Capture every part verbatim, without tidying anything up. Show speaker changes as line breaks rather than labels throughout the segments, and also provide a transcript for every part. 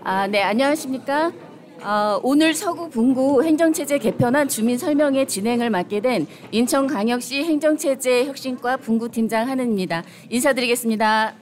아, 네, 안녕하십니까? 어, 오늘 서구 분구 행정체제 개편안 주민 설명회 진행을 맡게 된 인천광역시 행정체제 혁신과 분구팀장 한은입니다. 인사드리겠습니다.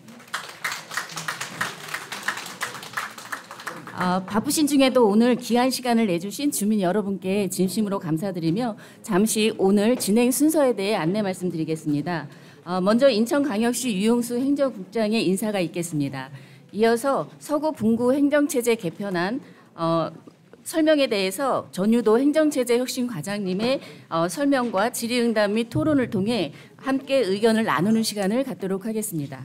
어, 바쁘신 중에도 오늘 귀한 시간을 내주신 주민 여러분께 진심으로 감사드리며 잠시 오늘 진행 순서에 대해 안내 말씀드리겠습니다. 어, 먼저 인천광역시 유용수 행정국장의 인사가 있겠습니다. 이어서 서구 분구 행정체제 개편안 어, 설명에 대해서 전유도 행정체제 혁신과장님의 어, 설명과 질의응답 및 토론을 통해 함께 의견을 나누는 시간을 갖도록 하겠습니다.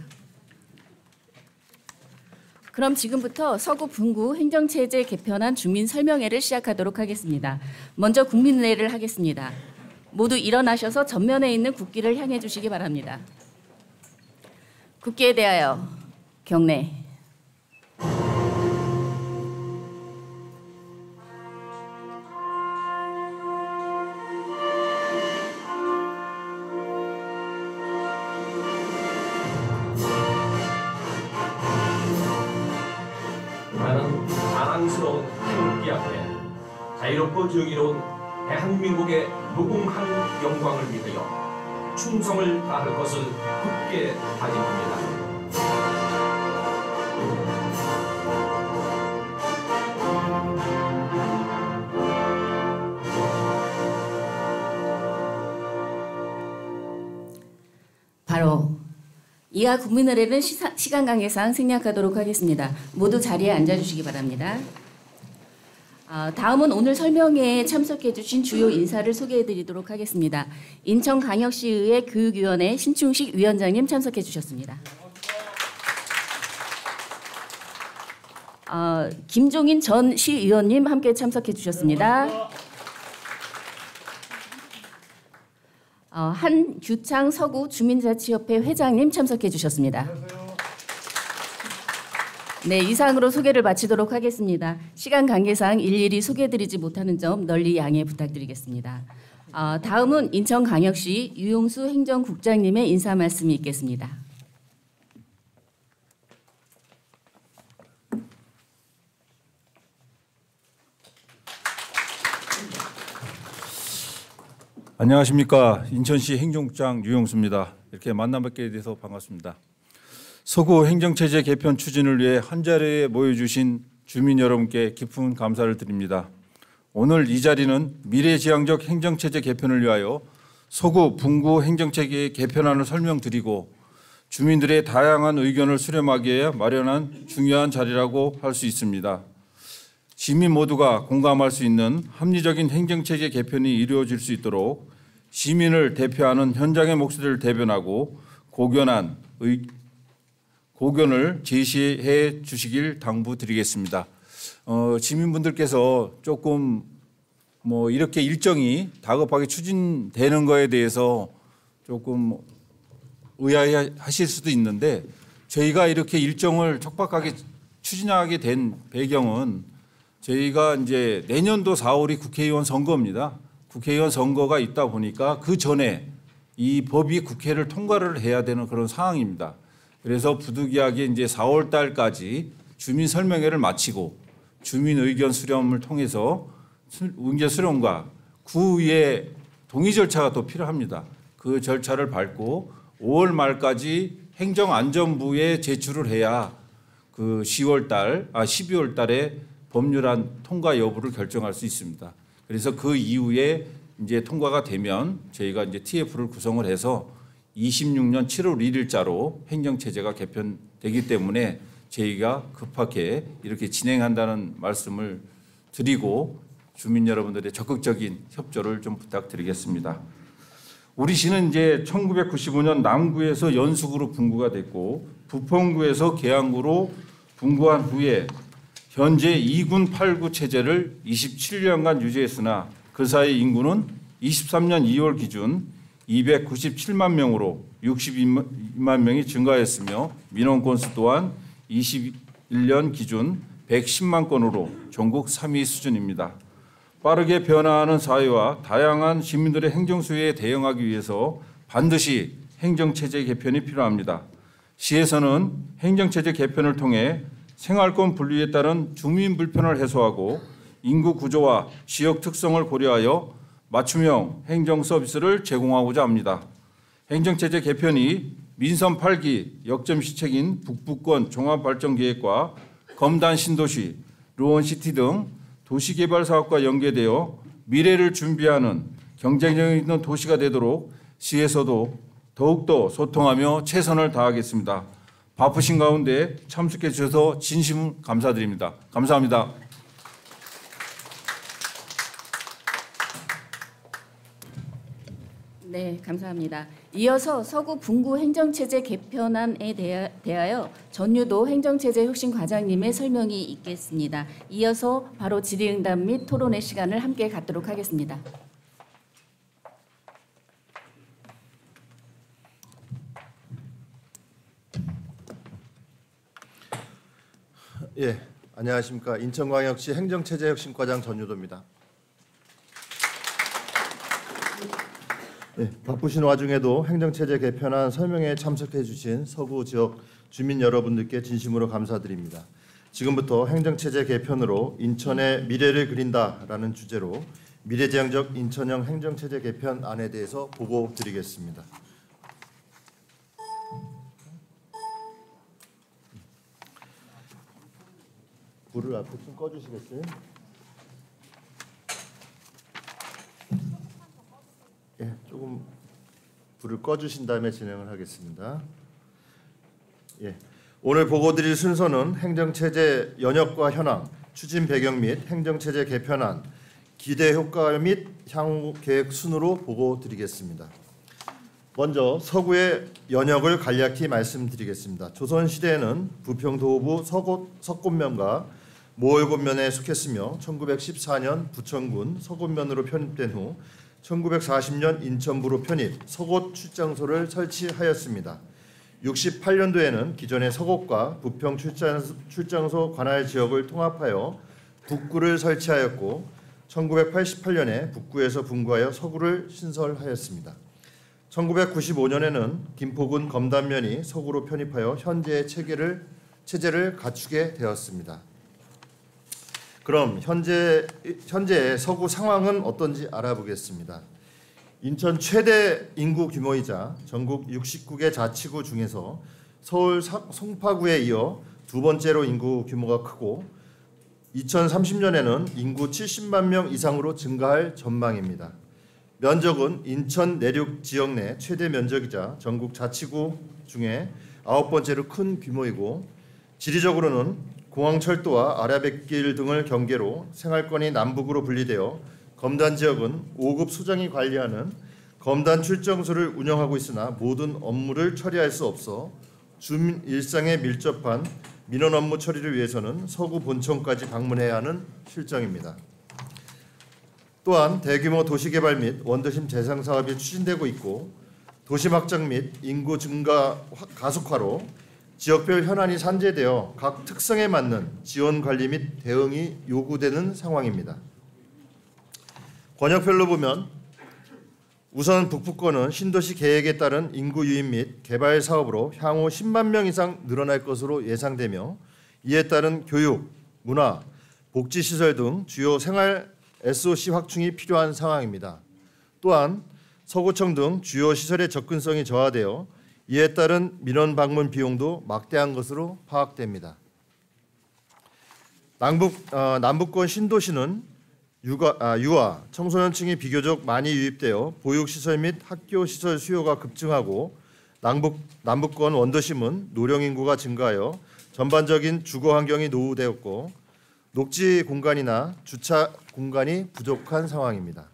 그럼 지금부터 서구 분구 행정체제 개편안 주민 설명회를 시작하도록 하겠습니다. 먼저 국민의례를 하겠습니다. 모두 일어나셔서 전면에 있는 국기를 향해 주시기 바랍니다. 국기에 대하여 경례.
나는 자랑스러운 태극기 앞에 자유롭고 정의로운 대한민국의 무궁한 영광을 믿으여 충성을 다할 것을 굳게 다짐합니다.
바로 이하 국민의례는 시사, 시간 관계상 생략하도록 하겠습니다. 모두 자리에 앉아주시기 바랍니다. 어, 다음은 오늘 설명회에 참석해 주신 주요 인사를 소개해 드리도록 하겠습니다. 인천광역시의회 교육위원회 신충식 위원장님 참석해 주셨습니다. 어, 김종인 전 시의원님 함께 참석해 주셨습니다. 어, 한규창 서구 주민자치협회 회장님 참석해 주셨습니다. 네, 이상으로 소개를 마치도록 하겠습니다. 시간 관계상 일일이 소개해드리지 못하는 점 널리 양해 부탁드리겠습니다. 어, 다음은 인천광역시 유용수 행정국장님의 인사 말씀이 있겠습니다.
안녕하십니까. 인천시 행정국장 유용수입니다. 이렇게 만나뵙게 돼서 반갑습니다. 서구 행정체제 개편 추진을 위해 한자리에 모여주신 주민 여러분께 깊은 감사를 드립니다. 오늘 이 자리는 미래지향적 행정체제 개편을 위하여 서구 분구 행정체계 개편안을 설명드리고 주민들의 다양한 의견을 수렴하기 위해 마련한 중요한 자리라고 할 수 있습니다. 시민 모두가 공감할 수 있는 합리적인 행정체계 개편이 이루어질 수 있도록 시민을 대표하는 현장의 목소리를 대변하고 고견한 의, 고견을 제시해 주시길 당부드리겠습니다. 어, 시민분들께서 조금 뭐 이렇게 일정이 다급하게 추진되는 거에 대해서 조금 의아해하실 수도 있는데 저희가 이렇게 일정을 촉박하게 추진하게 된 배경은 저희가 이제 내년도 사월이 국회의원 선거입니다. 국회의원 선거가 있다 보니까 그 전에 이 법이 국회를 통과를 해야 되는 그런 상황입니다. 그래서 부득이하게 이제 사월 달까지 주민 설명회를 마치고 주민 의견 수렴을 통해서 의견 수렴과 그 위에 동의 절차가 또 필요합니다. 그 절차를 밟고 오월 말까지 행정안전부에 제출을 해야 그 시월 달, 아 십이월 달에 법률안 통과 여부를 결정할 수 있습니다. 그래서 그 이후에 이제 통과가 되면 저희가 이제 티에프를 구성을 해서 이십육 년 칠월 일일자로 행정체제가 개편되기 때문에 저희가 급하게 이렇게 진행한다는 말씀을 드리고 주민 여러분들의 적극적인 협조를 좀 부탁드리겠습니다. 우리 시는 이제 천구백구십오 년 남구에서 연수구로 분구가 됐고 부평구에서 계양구로 분구한 후에 현재 이 군 팔 구 체제를 이십칠 년간 유지했으나 그 사이 인구는 이십삼 년 이월 기준 이백구십칠만 명으로 육십이만 명이 증가했으며 민원 건수 또한 이십일 년 기준 백십만 건으로 전국 삼 위 수준입니다. 빠르게 변화하는 사회와 다양한 시민들의 행정수요에 대응하기 위해서 반드시 행정체제 개편이 필요합니다. 시에서는 행정체제 개편을 통해 생활권 분리에 따른 주민 불편을 해소하고 인구 구조와 지역 특성을 고려하여 맞춤형 행정 서비스를 제공하고자 합니다. 행정체제 개편이 민선 팔 기 역점 시책인 북부권 종합발전계획과 검단 신도시, 루원시티 등 도시개발 사업과 연계되어 미래를 준비하는 경쟁력 있는 도시가 되도록 시에서도 더욱더 소통하며 최선을 다하겠습니다. 바쁘신 가운데 참석해 주셔서 진심 감사드립니다. 감사합니다.
네, 감사합니다. 이어서 서구 분구 행정체제 개편안에 대하여 전유도 행정체제 혁신 과장님의 설명이 있겠습니다. 이어서 바로 질의응답 및 토론의 시간을 함께 갖도록 하겠습니다.
예, 안녕하십니까. 인천광역시 행정체제 혁신과장 전유도입니다. 예, 바쁘신 와중에도 행정체제 개편안 설명에 참석해 주신 서구 지역 주민 여러분들께 진심으로 감사드립니다. 지금부터 행정체제 개편으로 인천의 미래를 그린다라는 주제로 미래지향적 인천형 행정체제 개편안에 대해서 보고 드리겠습니다. 불을 앞에 좀 꺼주시겠어요? 예, 조금 불을 꺼주신 다음에 진행을 하겠습니다. 예, 오늘 보고드릴 순서는 행정체제 연역과 현황, 추진 배경 및 행정체제 개편안, 기대 효과 및 향후 계획 순으로 보고드리겠습니다. 먼저 서구의 연역을 간략히 말씀드리겠습니다. 조선시대에는 부평도호부 석곤면과 모월곤면에 속했으며 천구백십사 년 부천군 석곤면으로 편입된 후 천구백사십 년 인천부로 편입, 석옷 출장소를 설치하였습니다. 육십팔 년도에는 기존의 석옷과 부평 출장소 관할 지역을 통합하여 북구를 설치하였고 천구백팔십팔 년에 북구에서 분구하여 서구를 신설하였습니다. 천구백구십오 년에는 김포군 검단면이 서구로 편입하여 현재의 체계를, 체제를 갖추게 되었습니다. 그럼 현재, 현재의 서구 상황은 어떤지 알아보겠습니다. 인천 최대 인구 규모이자 전국 육십구 개 자치구 중에서 서울 송파구에 이어 두 번째로 인구 규모가 크고 이천삼십 년에는 인구 칠십만 명 이상으로 증가할 전망입니다. 면적은 인천 내륙 지역 내 최대 면적이자 전국 자치구 중에 아홉 번째로 큰 규모이고 지리적으로는 공항철도와 아라뱃길 등을 경계로 생활권이 남북으로 분리되어 검단 지역은 오 급 소장이 관리하는 검단 출정소를 운영하고 있으나 모든 업무를 처리할 수 없어 주민 일상에 밀접한 민원 업무 처리를 위해서는 서구 본청까지 방문해야 하는 실정입니다. 또한 대규모 도시개발 및 원도심 재생 사업이 추진되고 있고 도심 확장 및 인구 증가 가속화로 지역별 현안이 산재되어 각 특성에 맞는 지원 관리 및 대응이 요구되는 상황입니다. 권역별로 보면 우선 북부권은 신도시 계획에 따른 인구 유입 및 개발 사업으로 향후 십만 명 이상 늘어날 것으로 예상되며 이에 따른 교육, 문화, 복지시설 등 주요 생활 에스오씨 확충이 필요한 상황입니다. 또한 서구청 등 주요 시설의 접근성이 저하되어 이에 따른 민원 방문 비용도 막대한 것으로 파악됩니다. 남북, 어, 남북권 신도시는 육아, 아, 유아, 청소년층이 비교적 많이 유입되어 보육시설 및 학교시설 수요가 급증하고 남북, 남북권 원도심은 노령인구가 증가하여 전반적인 주거 환경이 노후되었고 녹지 공간이나 주차 공간이 부족한 상황입니다.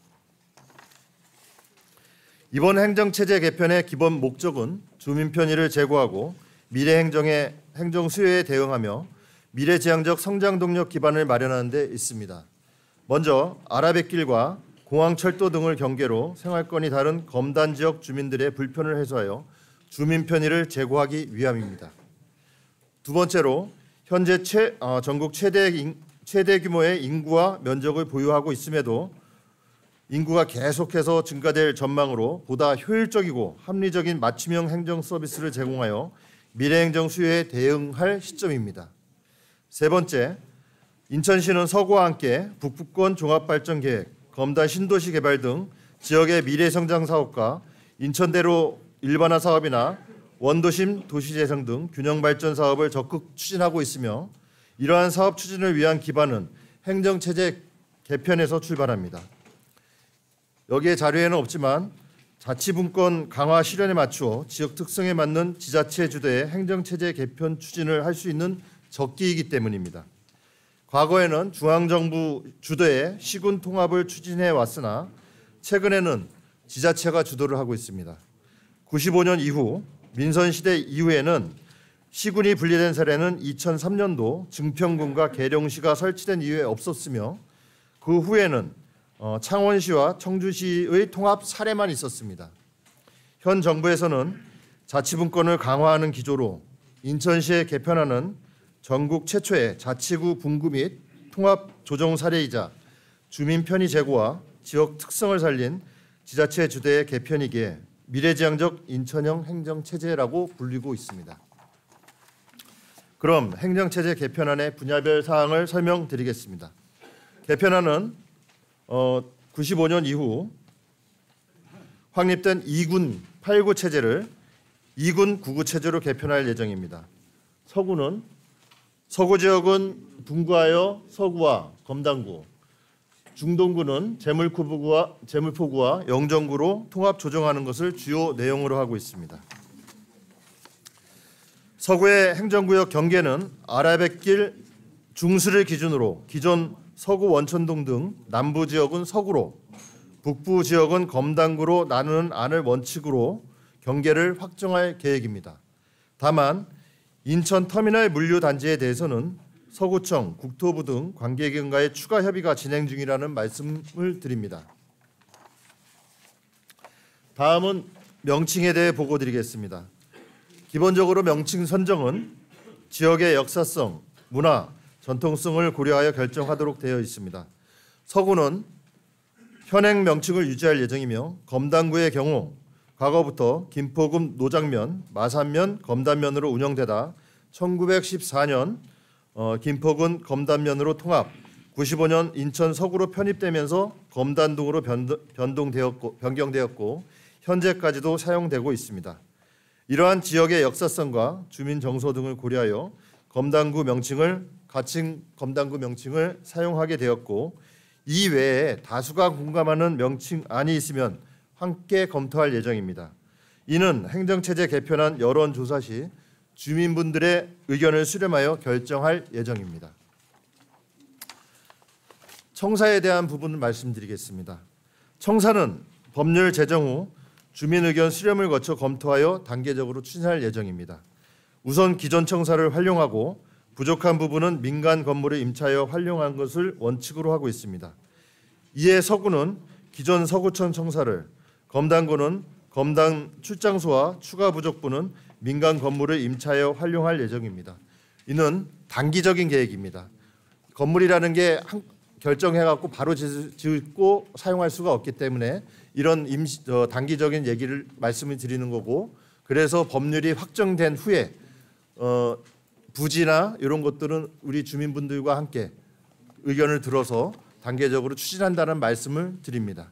이번 행정체제 개편의 기본 목적은 주민 편의를 제고하고 미래 행정의 행정 수요에 대응하며 미래지향적 성장 동력 기반을 마련하는 데 있습니다. 먼저 아라뱃길과 공항철도 등을 경계로 생활권이 다른 검단 지역 주민들의 불편을 해소하여 주민 편의를 제고하기 위함입니다. 두 번째로 현재 최, 어, 전국 최대, 인, 최대 규모의 인구와 면적을 보유하고 있음에도 인구가 계속해서 증가될 전망으로 보다 효율적이고 합리적인 맞춤형 행정 서비스를 제공하여 미래 행정 수요에 대응할 시점입니다. 세 번째, 인천시는 서구와 함께 북부권 종합발전계획, 검단 신도시 개발 등 지역의 미래성장 사업과 인천대로 일반화 사업이나 원도심 도시재생 등 균형발전 사업을 적극 추진하고 있으며 이러한 사업 추진을 위한 기반은 행정체제 개편에서 출발합니다. 여기에 자료에는 없지만 자치분권 강화 실현에 맞추어 지역 특성에 맞는 지자체 주도의 행정체제 개편 추진을 할 수 있는 적기이기 때문입니다. 과거에는 중앙정부 주도의 시군 통합을 추진해 왔으나 최근에는 지자체가 주도를 하고 있습니다. 구십오 년 이후 민선시대 이후에는 시군이 분리된 사례는 이천삼 년도 증평군과 계룡시가 설치된 이후에 없었으며 그 후에는 창원시와 청주시의 통합 사례만 있었습니다. 현 정부에서는 자치분권을 강화하는 기조로 인천시에 개편하는 전국 최초의 자치구 분구 및 통합 조정 사례이자 주민 편의 제고와 지역 특성을 살린 지자체 주도의 개편이기에 미래지향적 인천형 행정체제라고 불리고 있습니다. 그럼 행정체제 개편안의 분야별 사항을 설명드리겠습니다. 개편안은 어, 구십오 년 이후 확립된 이군 팔구 체제를 이군 구구 체제로 개편할 예정입니다. 서구는 서구 지역은 분구하여 서구와 검단구, 중동구는 제물포구와, 제물포구와 영정구로 통합 조정하는 것을 주요 내용으로 하고 있습니다. 서구의 행정구역 경계는 아라뱃길 중수를 기준으로 기존 서구 원천동 등 남부 지역은 서구로, 북부 지역은 검단구로 나누는 안을 원칙으로 경계를 확정할 계획입니다. 다만 인천 터미널 물류 단지에 대해서는 서구청, 국토부 등 관계기관과의 추가 협의가 진행 중이라는 말씀을 드립니다. 다음은 명칭에 대해 보고드리겠습니다. 기본적으로 명칭 선정은 지역의 역사성, 문화, 전통성을 고려하여 결정하도록 되어 있습니다. 서구는 현행 명칭을 유지할 예정이며 검단구의 경우 과거부터 김포군 노장면, 마산면, 검단면으로 운영되다 천구백십사 년 어, 김포군 검단면으로 통합, 구십오 년 인천 서구로 편입되면서 검단동으로 변동되었고, 변경되었고 현재까지도 사용되고 있습니다. 이러한 지역의 역사성과 주민 정서 등을 고려하여 검단구 명칭을 가칭 검단구 명칭을 사용하게 되었고 이 외에 다수가 공감하는 명칭안이 있으면 함께 검토할 예정입니다. 이는 행정체제 개편안 여론조사 시 주민분들의 의견을 수렴하여 결정할 예정입니다. 청사에 대한 부분을 말씀드리겠습니다. 청사는 법률 제정 후 주민 의견 수렴을 거쳐 검토하여 단계적으로 추진할 예정입니다. 우선 기존 청사를 활용하고 부족한 부분은 민간 건물에 임차하여 활용한 것을 원칙으로 하고 있습니다. 이에 서구는 기존 서구청 청사를, 검단구는 검단 출장소와 추가 부족부는 민간 건물을 임차하여 활용할 예정입니다. 이는 단기적인 계획입니다. 건물이라는 게 결정해갖고 바로 짓고 사용할 수가 없기 때문에 이런 임시, 어, 단기적인 얘기를 말씀을 드리는 거고 그래서 법률이 확정된 후에 어, 부지나 이런 것들은 우리 주민분들과 함께 의견을 들어서 단계적으로 추진한다는 말씀을 드립니다.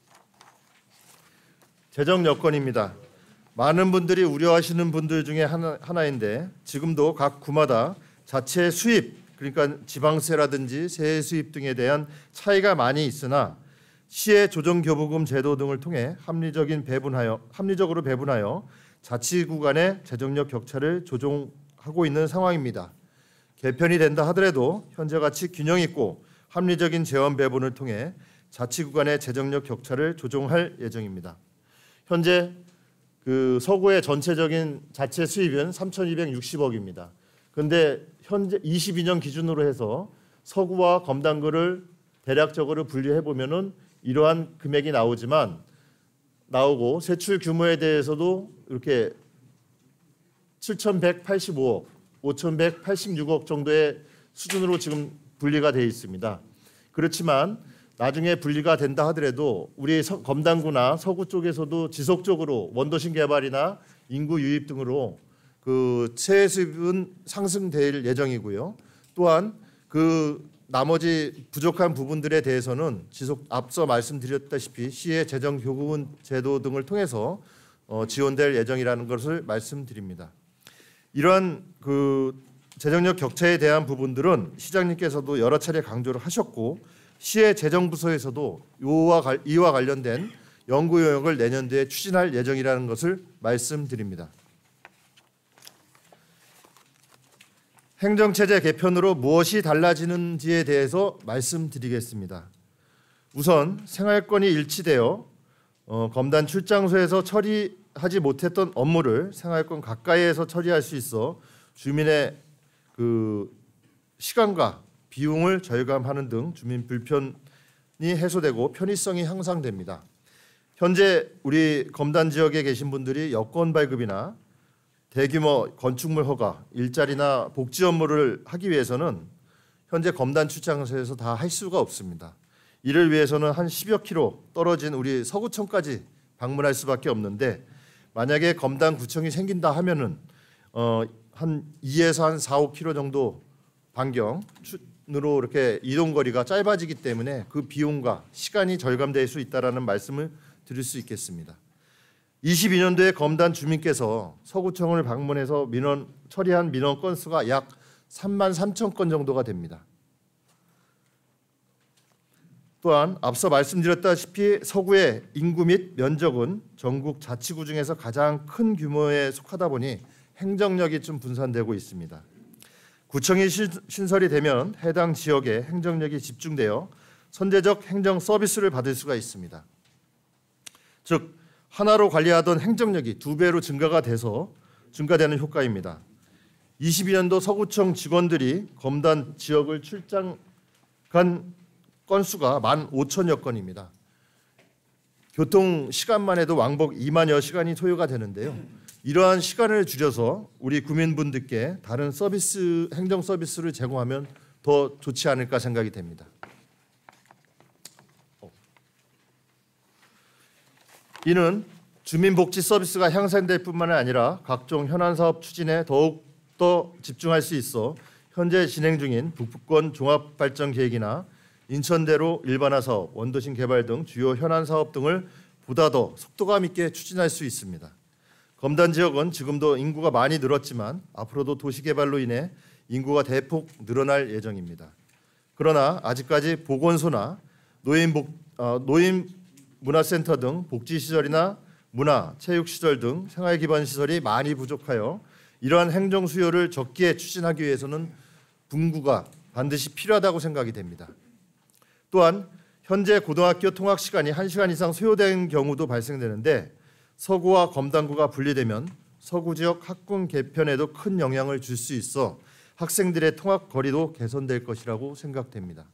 재정 여건입니다. 많은 분들이 우려하시는 분들 중에 하나, 하나인데 지금도 각 구마다 자체 수입, 그러니까 지방세라든지 세액 수입 등에 대한 차이가 많이 있으나 시의 조정교부금 제도 등을 통해 합리적인 배분하여, 합리적으로 배분하여 자치구 간의 재정력 격차를 조정하고 있는 상황입니다. 개편이 된다 하더라도 현재같이 균형 있고 합리적인 재원 배분을 통해 자치구 간의 재정력 격차를 조정할 예정입니다. 현재 그 서구의 전체적인 자체 수입은 삼천이백육십억입니다. 그런데 현재 이십이 년 기준으로 해서 서구와 검단구를 대략적으로 분리해 보면은 이러한 금액이 나오지만 나오고 세출 규모에 대해서도 이렇게 칠천백팔십오억, 오천백팔십육억 정도의 수준으로 지금 분리가 되어 있습니다. 그렇지만 나중에 분리가 된다 하더라도 우리 서, 검단구나 서구 쪽에서도 지속적으로 원도심 개발이나 인구 유입 등으로 그 세액 수입은 상승될 예정이고요. 또한 그 나머지 부족한 부분들에 대해서는 지속 앞서 말씀드렸다시피 시의 재정 교부분 제도 등을 통해서 어, 지원될 예정이라는 것을 말씀드립니다. 이러한 그 재정력 격차에 대한 부분들은 시장님께서도 여러 차례 강조를 하셨고 시의 재정부서에서도 이와, 이와 관련된 연구 용역을 내년도에 추진할 예정이라는 것을 말씀드립니다. 행정체제 개편으로 무엇이 달라지는지에 대해서 말씀드리겠습니다. 우선 생활권이 일치되어 어, 검단 출장소에서 처리하지 못했던 업무를 생활권 가까이에서 처리할 수 있어 주민의 그 시간과 비용을 절감하는 등 주민 불편이 해소되고 편의성이 향상됩니다. 현재 우리 검단 지역에 계신 분들이 여권 발급이나 대규모 건축물 허가, 일자리나 복지 업무를 하기 위해서는 현재 검단 출장소에서 다 할 수가 없습니다. 이를 위해서는 한 십여 킬로 떨어진 우리 서구청까지 방문할 수밖에 없는데 만약에 검단 구청이 생긴다 하면은 어, 한 이에서 한 사, 오 킬로 정도 반경으로 이렇게 이동 거리가 짧아지기 때문에 그 비용과 시간이 절감될 수 있다라는 말씀을 드릴 수 있겠습니다. 이십이 년도에 검단 주민께서 서구청을 방문해서 민원 처리한 민원 건수가 약 삼만 삼천 건 정도가 됩니다. 또한 앞서 말씀드렸다시피 서구의 인구 및 면적은 전국 자치구 중에서 가장 큰 규모에 속하다 보니 행정력이 좀 분산되고 있습니다. 구청이 신설이 되면 해당 지역에 행정력이 집중되어 선제적 행정 서비스를 받을 수가 있습니다. 즉 하나로 관리하던 행정력이 두 배로 증가가 돼서 증가되는 효과입니다. 이십이 년도 서구청 직원들이 검단 지역을 출장 간 건수가 만 오천여 건입니다. 교통 시간만 해도 왕복 이만여 시간이 소요가 되는데요. 이러한 시간을 줄여서 우리 국민분들께 다른 서비스, 행정 서비스를 제공하면 더 좋지 않을까 생각이 됩니다. 이는 주민복지 서비스가 향상될 뿐만 아니라 각종 현안사업 추진에 더욱더 집중할 수 있어 현재 진행 중인 북부권 종합발전계획이나 인천대로 일반화 사업, 원도심 개발 등 주요 현안사업 등을 보다 더 속도감 있게 추진할 수 있습니다. 검단 지역은 지금도 인구가 많이 늘었지만 앞으로도 도시개발로 인해 인구가 대폭 늘어날 예정입니다. 그러나 아직까지 보건소나 노인복, 어, 노인문화센터 등 복지시설이나 문화, 체육시설 등 생활기반시설이 많이 부족하여 이러한 행정 수요를 적기에 추진하기 위해서는 분구가 반드시 필요하다고 생각이 됩니다. 또한 현재 고등학교 통학 시간이 한 시간 이상 소요된 경우도 발생되는데 서구와 검단구가 분리되면 서구 지역 학군 개편에도 큰 영향을 줄 수 있어 학생들의 통학 거리도 개선될 것이라고 생각됩니다.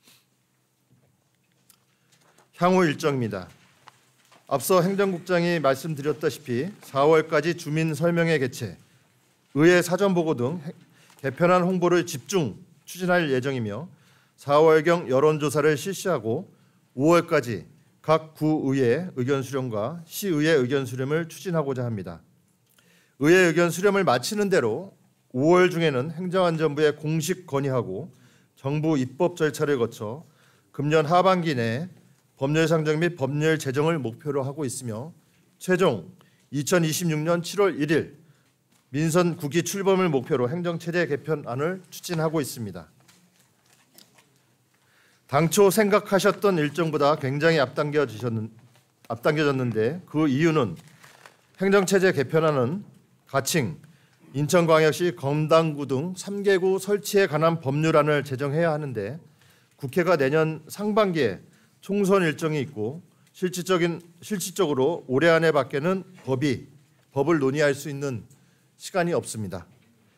향후 일정입니다. 앞서 행정국장이 말씀드렸다시피 사월까지 주민 설명회 개최, 의회 사전보고 등 개편안 홍보를 집중 추진할 예정이며 사월경 여론조사를 실시하고 오월까지 각 구의회 의견 수렴과 시의회 의견 수렴을 추진하고자 합니다. 의회 의견 수렴을 마치는 대로 오월 중에는 행정안전부에 공식 건의하고 정부 입법 절차를 거쳐 금년 하반기 내에 법률 상정 및 법률 제정을 목표로 하고 있으며 최종 이천이십육 년 칠월 일일 민선 구 기 출범을 목표로 행정체제 개편안을 추진하고 있습니다. 당초 생각하셨던 일정보다 굉장히 앞당겨졌는데 그 이유는 행정체제 개편안은 가칭, 인천광역시 검단구 등 삼 개구 설치에 관한 법률안을 제정해야 하는데 국회가 내년 상반기에 총선 일정이 있고 실질적인 실질적으로 올해 안에 밖에는 법이 법을 논의할 수 있는 시간이 없습니다.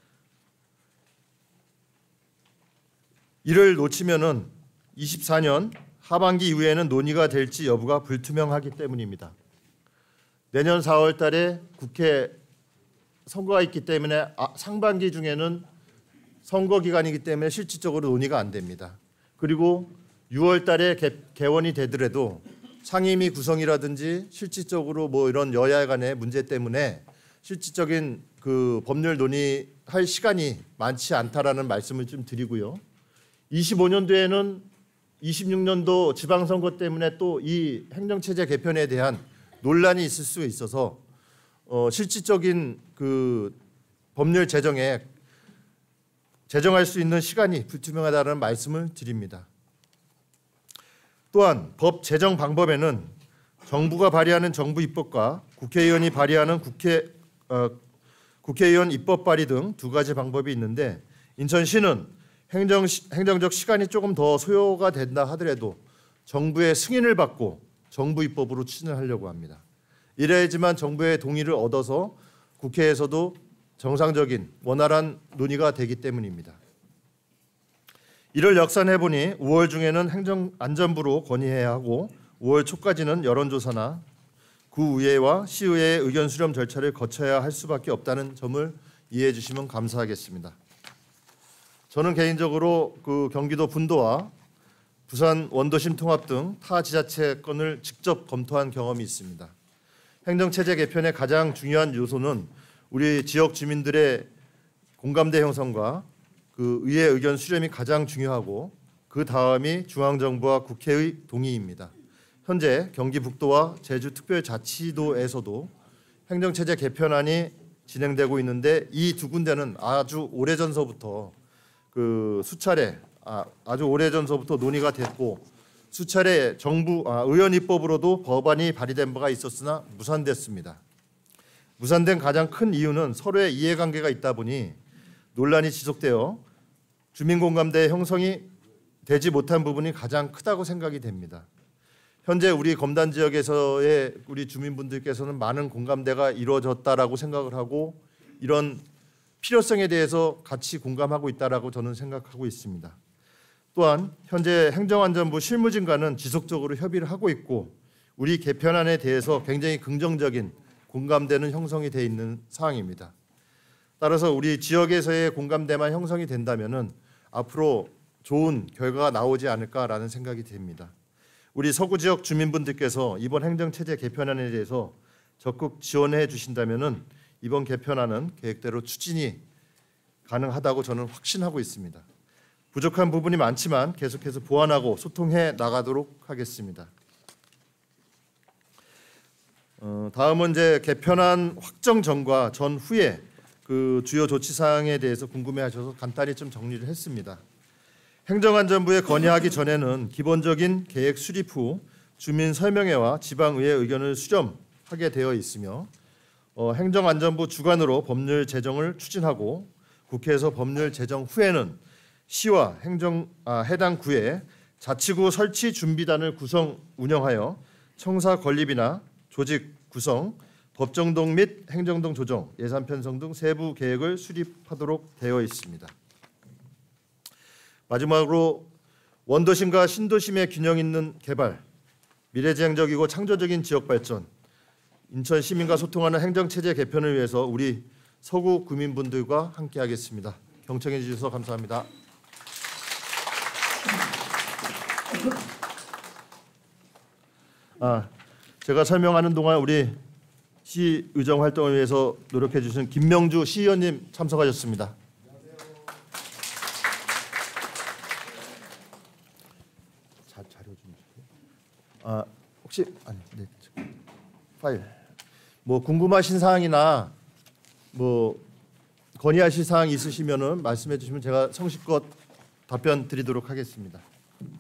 이를 놓치면은 이십사 년 하반기 이후에는 논의가 될지 여부가 불투명하기 때문입니다. 내년 사월 달에 국회 선거가 있기 때문에 상반기 중에는 선거 기간이기 때문에 실질적으로 논의가 안 됩니다. 그리고 유월 달에 개, 개원이 되더라도 상임위 구성이라든지 실질적으로 뭐 이런 여야 간의 문제 때문에 실질적인 그 법률 논의할 시간이 많지 않다라는 말씀을 좀 드리고요. 이십오 년도에는 이십육 년도 지방선거 때문에 또 이 행정체제 개편에 대한 논란이 있을 수 있어서 어, 실질적인 그 법률 제정에 제정할 수 있는 시간이 불투명하다는 말씀을 드립니다. 또한 법 제정 방법에는 정부가 발의하는 정부 입법과 국회의원이 발의하는 국회 어, 국회의원 입법 발의 등 두 가지 방법이 있는데 인천시는 행정 행정적 시간이 조금 더 소요가 된다 하더라도 정부의 승인을 받고 정부 입법으로 추진을 하려고 합니다. 이래야지만 정부의 동의를 얻어서 국회에서도 정상적인 원활한 논의가 되기 때문입니다. 이를 역산해 보니 우월 중에는 행정안전부로 건의해야 하고 우월 초까지는 여론조사나 구의회와 시의회의 의견 수렴 절차를 거쳐야 할 수밖에 없다는 점을 이해해 주시면 감사하겠습니다. 저는 개인적으로 그 경기도 분도와 부산 원도심 통합 등 타 지자체 건을 직접 검토한 경험이 있습니다. 행정체제 개편의 가장 중요한 요소는 우리 지역 주민들의 공감대 형성과 그 의회 의견 수렴이 가장 중요하고 그 다음이 중앙정부와 국회의 동의입니다. 현재 경기 북도와 제주 특별자치도에서도 행정체제 개편안이 진행되고 있는데 이 두 군데는 아주 오래전서부터 그 수차례 아, 아주 오래전서부터 논의가 됐고 수차례 정부 아, 의원 입법으로도 법안이 발의된 바가 있었으나 무산됐습니다. 무산된 가장 큰 이유는 서로의 이해관계가 있다 보니 논란이 지속되어 주민공감대 형성이 되지 못한 부분이 가장 크다고 생각이 됩니다. 현재 우리 검단 지역에서의 우리 주민분들께서는 많은 공감대가 이루어졌다라고 생각을 하고 이런 필요성에 대해서 같이 공감하고 있다라고 저는 생각하고 있습니다. 또한 현재 행정안전부 실무진과는 지속적으로 협의를 하고 있고 우리 개편안에 대해서 굉장히 긍정적인 공감대는 형성이 돼 있는 상황입니다. 따라서 우리 지역에서의 공감대만 형성이 된다면은 앞으로 좋은 결과가 나오지 않을까라는 생각이 듭니다. 우리 서구 지역 주민분들께서 이번 행정체제 개편안에 대해서 적극 지원해 주신다면은 이번 개편안은 계획대로 추진이 가능하다고 저는 확신하고 있습니다. 부족한 부분이 많지만 계속해서 보완하고 소통해 나가도록 하겠습니다. 어, 다음은 이제 개편안 확정 전과 전후에 그 주요 조치 사항에 대해서 궁금해하셔서 간단히 좀 정리를 했습니다. 행정안전부에 건의하기 전에는 기본적인 계획 수립 후 주민 설명회와 지방의회 의견을 수렴하게 되어 있으며 어, 행정안전부 주관으로 법률 제정을 추진하고 국회에서 법률 제정 후에는 시와 행정 아, 해당 구에 자치구 설치 준비단을 구성 운영하여 청사 건립이나 조직 구성, 법정동 및 행정동 조정, 예산 편성 등 세부 계획을 수립하도록 되어 있습니다. 마지막으로 원도심과 신도심의 균형 있는 개발, 미래지향적이고 창조적인 지역 발전, 인천 시민과 소통하는 행정체제 개편을 위해서 우리 서구 구민분들과 함께하겠습니다. 경청해 주셔서 감사합니다. 아, 제가 설명하는 동안 우리 시 의정 활동을 위해서 노력해 주신 김명주 시의원님 참석하셨습니다. 자, 자료 좀 주세요. 아, 혹시 아니, 네, 파일. 뭐 궁금하신 사항이나 뭐 건의하실 사항 있으시면은 말씀해 주시면 제가 성실껏 답변 드리도록 하겠습니다. 예.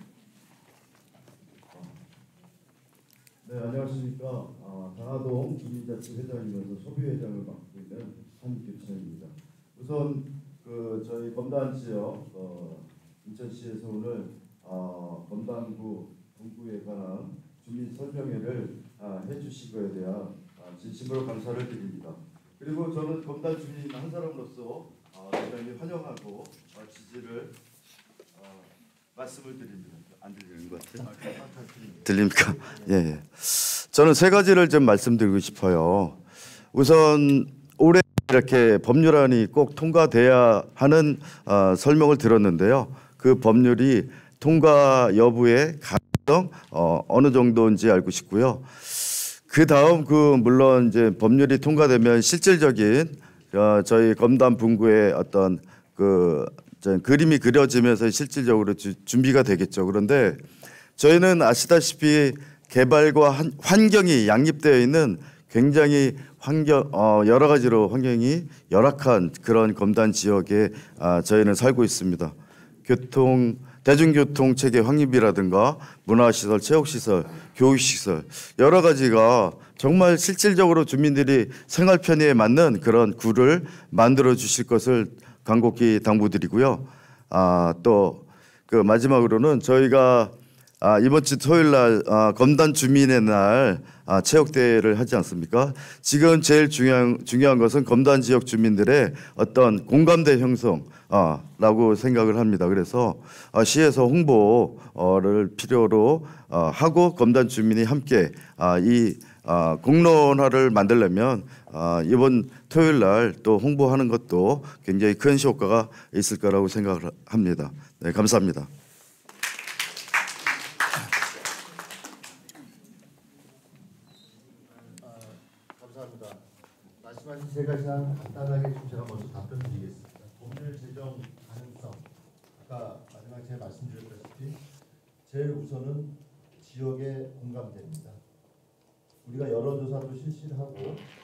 네, 안녕하십니까. 아, 강화동 주민자치회장이면서 소비회장을 맡고 있는 한규천입니다. 우선 그 저희 검단 지역 어, 인천시에서 오늘 어, 검단구 동구에 관한 주민 설명회를 아, 해주신 것에 대한 아, 진심으로 감사를 드립니다. 그리고 저는 검단 주민 한 사람으로서 아, 대단히 환영하고 아, 지지를 아, 말씀을 드립니다. 안 들리는 것 같아요. 들립니까? 예, 예. 저는 세 가지를 좀 말씀드리고 싶어요. 우선 올해 이렇게 법률안이 꼭 통과돼야 하는 어, 설명을 들었는데요. 그 법률이 통과 여부의 가능성 어, 어느 정도인지 알고 싶고요. 그 다음 그 물론 이제 법률이 통과되면 실질적인 어, 저희 검단 분구의 어떤 그 그림이 그려지면서 실질적으로 주, 준비가 되겠죠. 그런데 저희는 아시다시피 개발과 한, 환경이 양립되어 있는 굉장히 환경 어, 여러 가지로 환경이 열악한 그런 검단 지역에 아, 저희는 살고 있습니다. 교통 대중교통 체계 확립이라든가 문화시설, 체육시설, 교육시설 여러 가지가 정말 실질적으로 주민들이 생활 편의에 맞는 그런 구를 만들어 주실 것을 간곡히 당부드리고요. 아, 또 그 마지막으로는 저희가 아, 이번 주 토요일 날 아, 검단 주민의 날 아, 체육대회를 하지 않습니까? 지금 제일 중요한 중요한 것은 검단 지역 주민들의 어떤 공감대 형성 아, 라고 생각을 합니다. 그래서 아, 시에서 홍보를 필요로 어, 하고 검단 주민이 함께 아, 이 아, 공론화를 만들려면 아, 이번 토요일 날 또 홍보하는 것도 굉장히 큰 효과가 있을 거라고 생각을 합니다. 네, 감사합니다.
감사합니다. 말씀하신 세 가지 한 간단하게 좀 제가 먼저 답변드리겠습니다. 법률 제정 가능성. 아까 마지막에 제가 말씀드렸다시피 제일 우선은 지역의 공감대입니다. 우리가 여론조사도 실시를 하고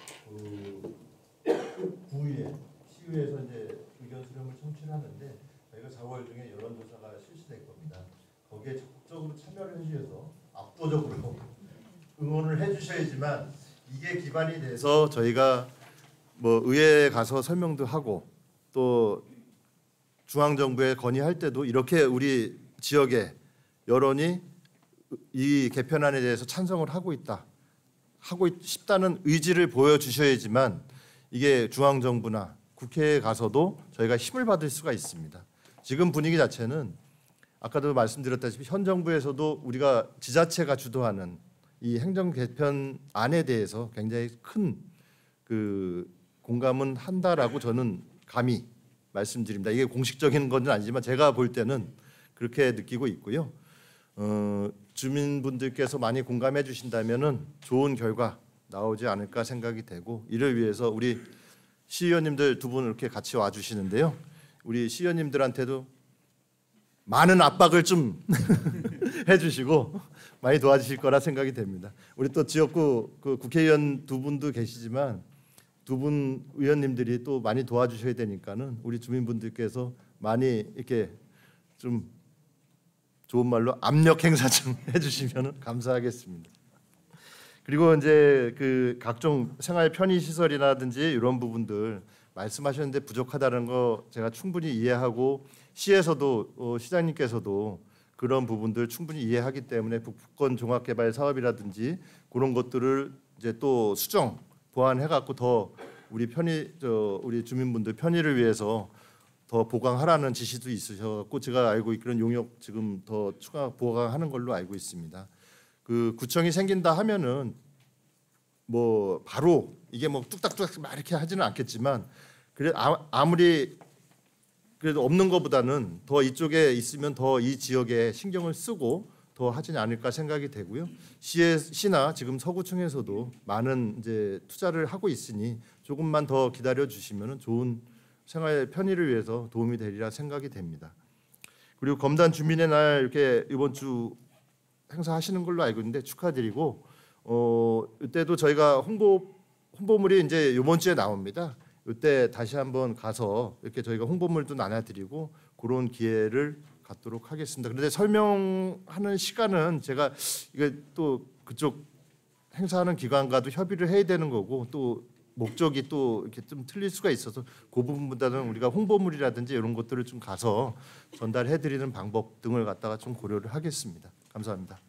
그 구의회, 시의회에서 이제 의견 수렴을 청취를 하는데 저희가 사월 중에 여론조사가 실시될 겁니다. 거기에 적극적으로 참여를 해주셔서 압도적으로 응원을 해주셔야지만 이게 기반이 돼서 저희가 뭐 의회에 가서 설명도 하고 또 중앙정부에 건의할 때도 이렇게 우리 지역의 여론이 이 개편안에 대해서 찬성을 하고 있다. 하고 싶다는 의지를 보여주셔야지만 이게 중앙정부나 국회에 가서도 저희가 힘을 받을 수가 있습니다. 지금 분위기 자체는 아까도 말씀드렸다시피 현 정부에서도 우리가 지자체가 주도하는 이 행정 개편안에 대해서 굉장히 큰 그 공감은 한다라고 저는 감히 말씀드립니다. 이게 공식적인 건 아니지만 제가 볼 때는 그렇게 느끼고 있고요. 어, 주민분들께서 많이 공감해 주신다면은 좋은 결과 나오지 않을까 생각이 되고 이를 위해서 우리 시의원님들 두 분 이렇게 같이 와 주시는데요. 우리 시의원님들한테도 많은 압박을 좀 해주시고 많이 도와주실 거라 생각이 됩니다. 우리 또 지역구 그 국회의원 두 분도 계시지만 두 분 의원님들이 또 많이 도와주셔야 되니까는 우리 주민분들께서 많이 이렇게 좀 좋은 말로 압력 행사 좀 해주시면 감사하겠습니다. 그리고 이제 그 각종 생활 편의 시설이라든지 이런 부분들 말씀하셨는데 부족하다는 거 제가 충분히 이해하고 시에서도 어, 시장님께서도 그런 부분들 충분히 이해하기 때문에 북부권 종합개발 사업이라든지 그런 것들을 이제 또 수정 보완해 갖고 더 우리 편의 저 우리 주민분들 편의를 위해서 더 보강하라는 지시도 있으셔갖고 제가 알고 있기로는 용역 지금 더 추가 보강하는 걸로 알고 있습니다. 그 구청이 생긴다 하면은 뭐 바로 이게 뭐 뚝딱뚝딱 막 이렇게 하지는 않겠지만 그래 아무리 그래도 없는 것보다는 더 이쪽에 있으면 더 이 지역에 신경을 쓰고 더 하지 않을까 생각이 되고요. 시에 시나 지금 서구청에서도 많은 이제 투자를 하고 있으니 조금만 더 기다려 주시면은 좋은 생활 편의를 위해서 도움이 되리라 생각이 됩니다. 그리고 검단 주민의 날 이렇게 이번 주 행사하시는 걸로 알고 있는데 축하드리고 어 이때도 저희가 홍보 홍보물이 이제 이번 주에 나옵니다. 이때 다시 한번 가서 이렇게 저희가 홍보물도 나눠드리고 그런 기회를 갖도록 하겠습니다. 그런데 설명하는 시간은 제가 이게 또 그쪽 행사하는 기관과도 협의를 해야 되는 거고 또 목적이 또 이렇게 좀 틀릴 수가 있어서 그 부분보다는 우리가 홍보물이라든지 이런 것들을 좀 가서 전달해드리는 방법 등을 갖다가 좀 고려를 하겠습니다. 감사합니다.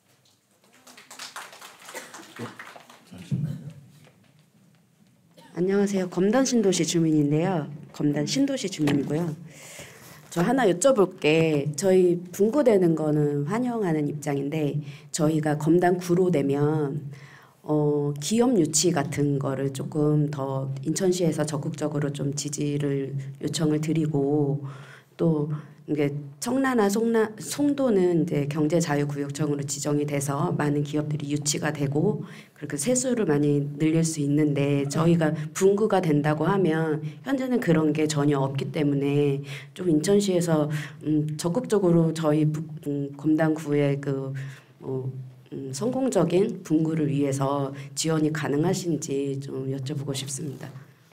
안녕하세요. 검단 신도시 주민인데요. 검단 신도시 주민이고요. 저 하나 여쭤볼 게 저희 분구되는 거는 환영하는 입장인데 저희가 검단 구로 되면 어, 기업 유치 같은 거를 조금 더 인천시에서 적극적으로 좀 지지를 요청을 드리고 또 이게 청라나 송라, 송도는 이제 경제자유구역청으로 지정이 돼서 많은 기업들이 유치가 되고 그렇게 세수를 많이 늘릴 수 있는데 저희가 분구가 된다고 하면 현재는 그런 게 전혀 없기 때문에 좀 인천시에서 음, 적극적으로 저희 부, 음, 검단구의 그 어, 음, 성공적인 분구를 위해서 지원이 가능하신지 좀 여쭤보고 싶습니다.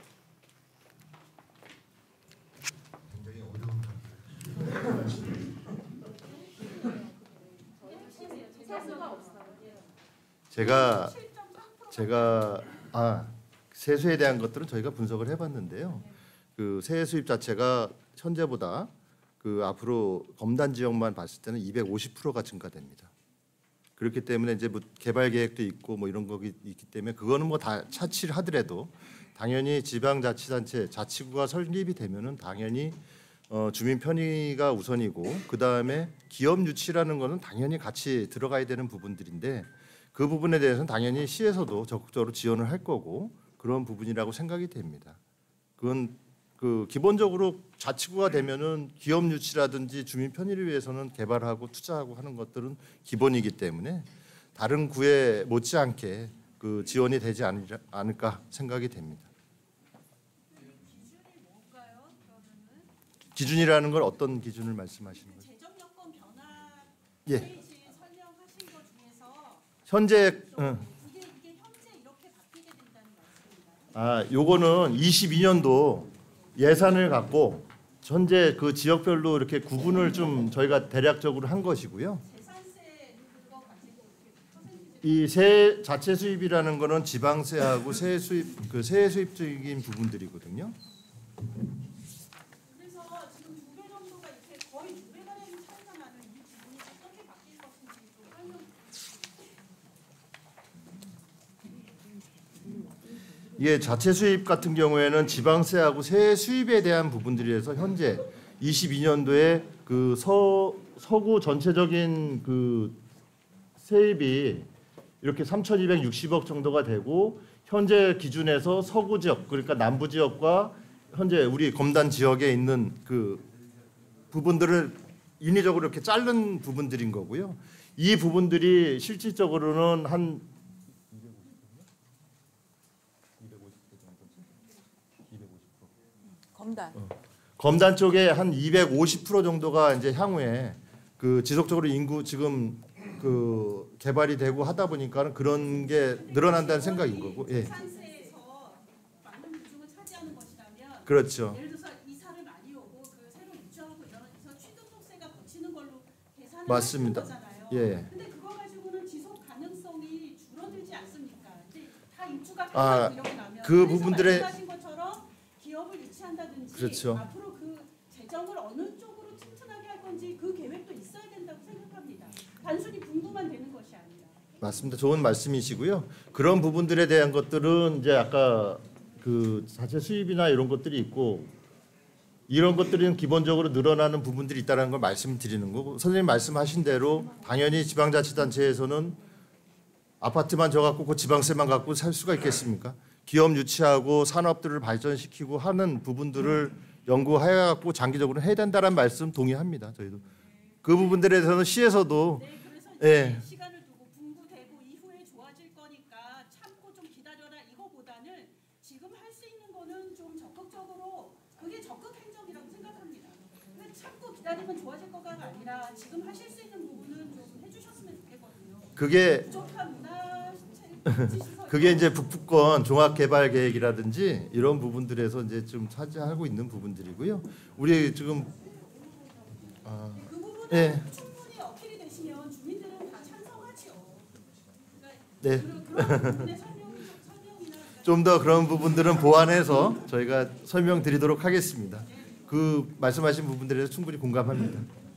제가 제가 아 세수에 대한 것들은 저희가 분석을 해봤는데요. 그 세액 수입 자체가 현재보다 그 앞으로 검단 지역만 봤을 때는 이백오십 퍼센트가 증가됩니다. 그렇기 때문에 이제 뭐 개발 계획도 있고 뭐 이런 거기 있기 때문에 그거는 뭐 다 차치를 하더라도 당연히 지방자치단체 자치구가 설립이 되면은 당연히 어, 주민 편의가 우선이고 그 다음에 기업 유치라는 거는 당연히 같이 들어가야 되는 부분들인데 그 부분에 대해서는 당연히 시에서도 적극적으로 지원을 할 거고 그런 부분이라고 생각이 됩니다. 그건 그 기본적으로 자치구가 되면은 기업 유치라든지 주민 편의를 위해서는 개발하고 투자하고 하는 것들은 기본이기 때문에 다른 구에 못지않게 그 지원이 되지 않을까 생각이 됩니다. 기준이라는 걸 어떤 기준을 말씀하시는 거죠?
재정 여건 변화
예.
설명하신 것 중에서
현재 응.
이게 이게 현재 이렇게 바뀌게 된다는 말씀인가요?
아, 요거는 이십이 년도 예산을 갖고 현재 그 지역별로 이렇게 구분을 좀 저희가 대략적으로 한 것이고요.
재산세 그거 가지고 퍼센티지
이 세 자체 수입이라는 거는 지방세하고 세 수입 그 세 수입적인 부분들이거든요.
그래서 지금 두 배 정도가 이렇게 거의 두 배가 되는 차이가 나는 이 부분이 어떻게 바뀔 것인지 좀 설명.
이게 자체 수입 같은 경우에는 지방세하고 세 수입에 대한 부분들이라서 현재 이십이 년도에 그 서 서구 전체적인 그 세입이 이렇게 삼천이백육십억 정도가 되고 현재 기준에서 서구 지역 그러니까 남부 지역과 현재 우리 검단 지역에 있는 그 부분들을 인위적으로 이렇게 자른 부분들인 거고요. 이 부분들이 실질적으로는 한
검단.
검단 쪽에 한 이백오십 퍼센트 정도가 이제 향후에 그 지속적으로 인구 지금 그 개발이 되고 하다 보니까 그런 게 늘어난다는 생각인 거고. 예.
재산세에서 많은 비중을 차지하는 것이라면
그렇죠.
예를 들어서 이사를 많이 오고 그 새로 입주하고 이러면서 취득세가 붙이는 걸로 계산을
맞습니다.
하는 거잖아요.
예.
근데 그거 가지고는 지속 가능성이 줄어들지 않습니까? 이제 다 입주가
아,
끝나고 이렇게 나면
그
그래서
부분들의-
말씀하신 것처럼 기업을 유치한다든지
그렇죠.
앞으로 그 재정을 어느 쪽으로 튼튼하게 할 건지 그 계획도 있어야 된다고 생각합니다. 단순히 분구만 되는 것이 아니라.
맞습니다. 좋은 말씀이시고요. 그런 부분들에 대한 것들은 이제 아까 그 자체 수입이나 이런 것들이 있고 이런 것들은 기본적으로 늘어나는 부분들이 있다는 걸 말씀드리는 거고 선생님 말씀하신 대로 당연히 지방자치단체에서는 아파트만 져갖고 그 지방세만 갖고 살 수가 있겠습니까? 기업 유치하고 산업들을 발전시키고 하는 부분들을 연구해갖고 장기적으로 해야 된다는 말씀 동의합니다. 저희도 그 부분들에 대해서는 시에서도
네, 그래서 이제
예.
시간을 두고 분구되고 이후에 좋아질 거니까 참고 좀 기다려라 이거보다는 지금 할 수 있는 거는 좀 적극적으로 그게 적극 행정이라고 생각합니다. 근데 참고 기다리면 좋아질 거가 아니라 지금 하실 수 있는 부분은 좀 해주셨으면 좋겠거든요.
그게
부족한 문화 시설
그게 이제 북부권 종합개발계획이라든지 이런 부분들에서 이제 좀 차지하고 있는 부분들이고요. 우리 지금 아,
그 부분은
예.
충분히 어필이 되시면 주민들은 다 찬성하지요. 그러니까
네.
그, 그런 부분의 설명, 설명이나
좀 더 그런 부분들은 보완해서 저희가 설명드리도록 하겠습니다. 그 말씀하신 부분들에 충분히 공감합니다.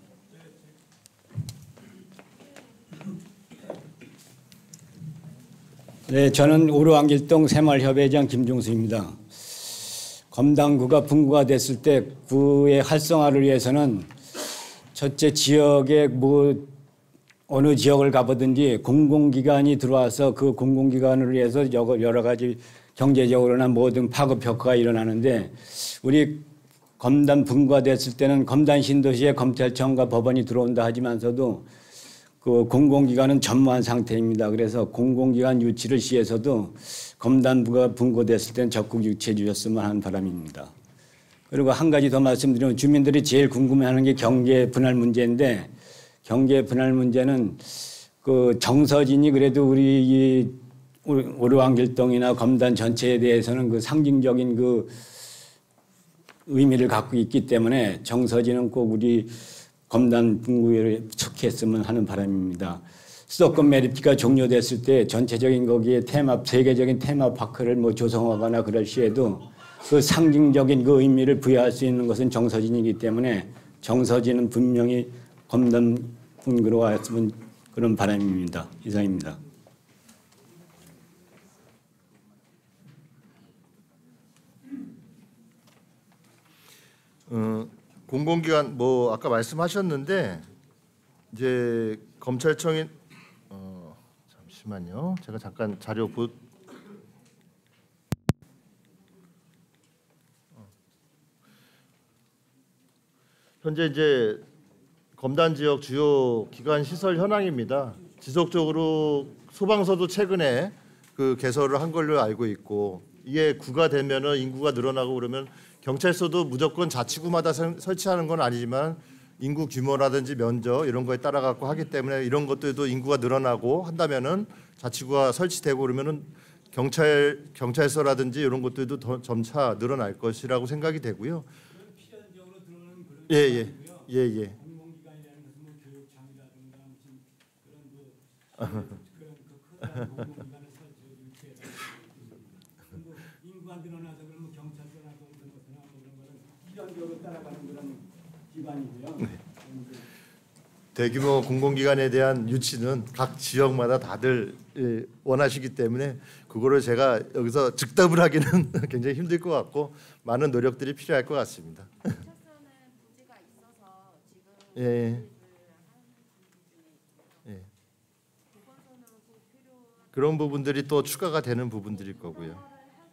네, 저는 오르왕길동 새마을협의회장 김종수입니다. 검단구가 분구가 됐을 때 구의 활성화를 위해서는 첫째 지역에 뭐 어느 지역을 가보든지 공공기관이 들어와서 그 공공기관을 위해서 여러 가지 경제적으로나 모든 파급 효과가 일어나는데 우리 검단 분구가 됐을 때는 검단 신도시에 검찰청과 법원이 들어온다 하지만서도 그 공공기관은 전무한 상태입니다. 그래서 공공기관 유치를 시해서도 검단부가 분고됐을 때는 적극 유치해 주셨으면 하는 바람입니다. 그리고 한 가지 더 말씀드리면 주민들이 제일 궁금해하는 게 경계 분할 문제인데 경계 분할 문제는 그 정서진이 그래도 우리 이 오류왕길동이나 검단 전체에 대해서는 그 상징적인 그 의미를 갖고 있기 때문에 정서진은 꼭 우리 검단 분구에 척했으면 하는 바람입니다. 수도권 매립지가 종료됐을 때 전체적인 거기에 테마, 세계적인 테마파크를 뭐 조성하거나 그럴 시에도 그 상징적인 그 의미를 부여할 수 있는 것은 정서진이기 때문에 정서진은 분명히 검단 분구로 왔으면 그런 바람입니다. 이상입니다.
어, 공공기관 뭐 아까 말씀하셨는데 이제 검찰청이 어, 잠시만요. 제가 잠깐 자료 보. 현재 이제 검단 지역 주요 기관 시설 현황입니다. 지속적으로 소방서도 최근에 그 개설을 한 걸로 알고 있고 이게 구가 되면은 인구가 늘어나고 그러면 경찰서도 무조건 자치구마다 설치하는 건 아니지만 인구 규모라든지 면적 이런 거에 따라 갖고 하기 때문에 이런 것들도 인구가 늘어나고 한다면은 자치구가 설치되고 그러면은 경찰 경찰서라든지 이런 것들도 더 점차 늘어날 것이라고 생각이 되고요. 예예 예, 예, 예.
인구가 늘어나서 그러면 경찰서나 그런 거는 필연적으로 따라가는 그런 기관이고요.
네. 대규모 공공기관에 대한 유치는 각 지역마다 다들 원하시기 때문에 그거를 제가 여기서 즉답을 하기는 굉장히 힘들 것 같고 많은 노력들이 필요할 것 같습니다. 예. 예. 그런 부분들이 또 추가가 되는 부분들일 거고요.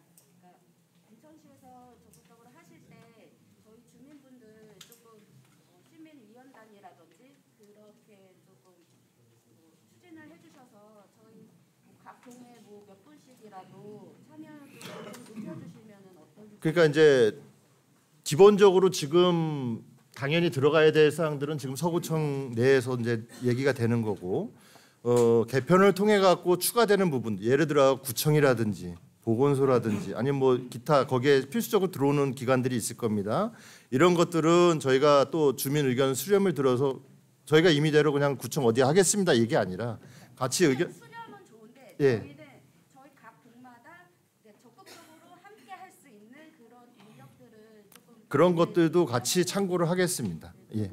그러니까 이제 기본적으로 지금 당연히 들어가야 될 사항들은 지금 서구청 내에서 이제 얘기가 되는 거고 어, 개편을 통해 갖고 추가되는 부분, 예를 들어 구청이라든지 보건소라든지 아니면 뭐 기타 거기에 필수적으로 들어오는 기관들이 있을 겁니다. 이런 것들은 저희가 또 주민 의견 수렴을 들어서 저희가 임의대로 그냥 구청 어디 하겠습니다 이게 아니라 같이 의견
수렴은 좋은데
예.
저희는 저희 각 동마다 적극적으로 함께 할 수 있는 그런 인력들을 조금
그런 것들도 같이 참고를 하겠습니다. 예.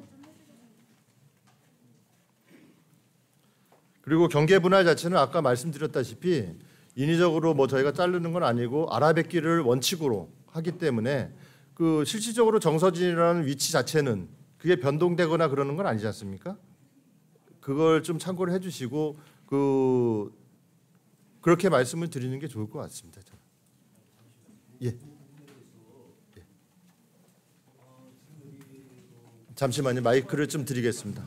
그리고 경계 분할 자체는 아까 말씀드렸다시피 인위적으로 뭐 저희가 자르는 건 아니고 알아뵙기를 원칙으로 하기 때문에 그 실질적으로 정서진이라는 위치 자체는 그게 변동되거나 그러는 건 아니지 않습니까? 그걸 좀 참고를 해주시고 그 그렇게 말씀을 드리는 게 좋을 것 같습니다. 예. 예. 잠시만요. 마이크를 좀 드리겠습니다.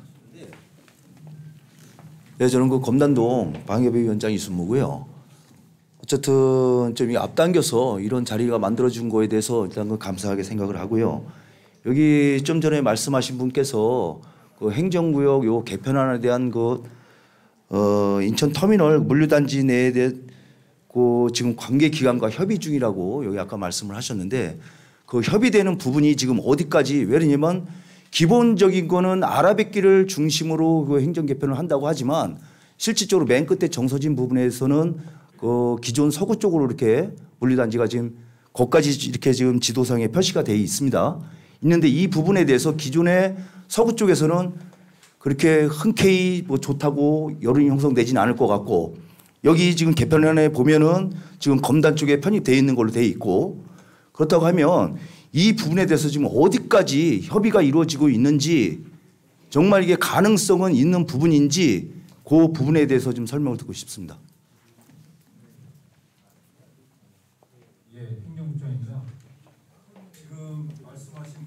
네, 저는 그 검단동 방협위원장 이순무고요. 어쨌든 좀 앞당겨서 이런 자리가 만들어준 거에 대해서 일단 그 감사하게 생각을 하고요. 여기 좀 전에 말씀하신 분께서 그 행정구역 요 개편안에 대한 그 어, 인천 터미널 물류단지 내에 대한 그 지금 관계기관과 협의 중이라고 여기 아까 말씀을 하셨는데 그 협의되는 부분이 지금 어디까지 왜냐면 기본적인 거는 알아뵙기를 중심으로 그 행정 개편을 한다고 하지만 실질적으로 맨 끝에 정서진 부분에서는 그 기존 서구 쪽으로 이렇게 물류단지가 지금 거기까지 이렇게 지금 지도상에 표시가 되어 있습니다. 있는데 이 부분에 대해서 기존의 서구 쪽에서는 그렇게 흔쾌히 뭐 좋다고 여론이 형성되지는 않을 것 같고 여기 지금 개편안에 보면은 지금 검단 쪽에 편입되어 있는 걸로 되어 있고 그렇다고 하면 이 부분에 대해서 지금 어디까지 협의가 이루어지고 있는지 정말 이게 가능성은 있는 부분인지 그 부분에 대해서 좀 설명을 듣고 싶습니다.
예, 행정부장입니다. 지금 말씀하신 부분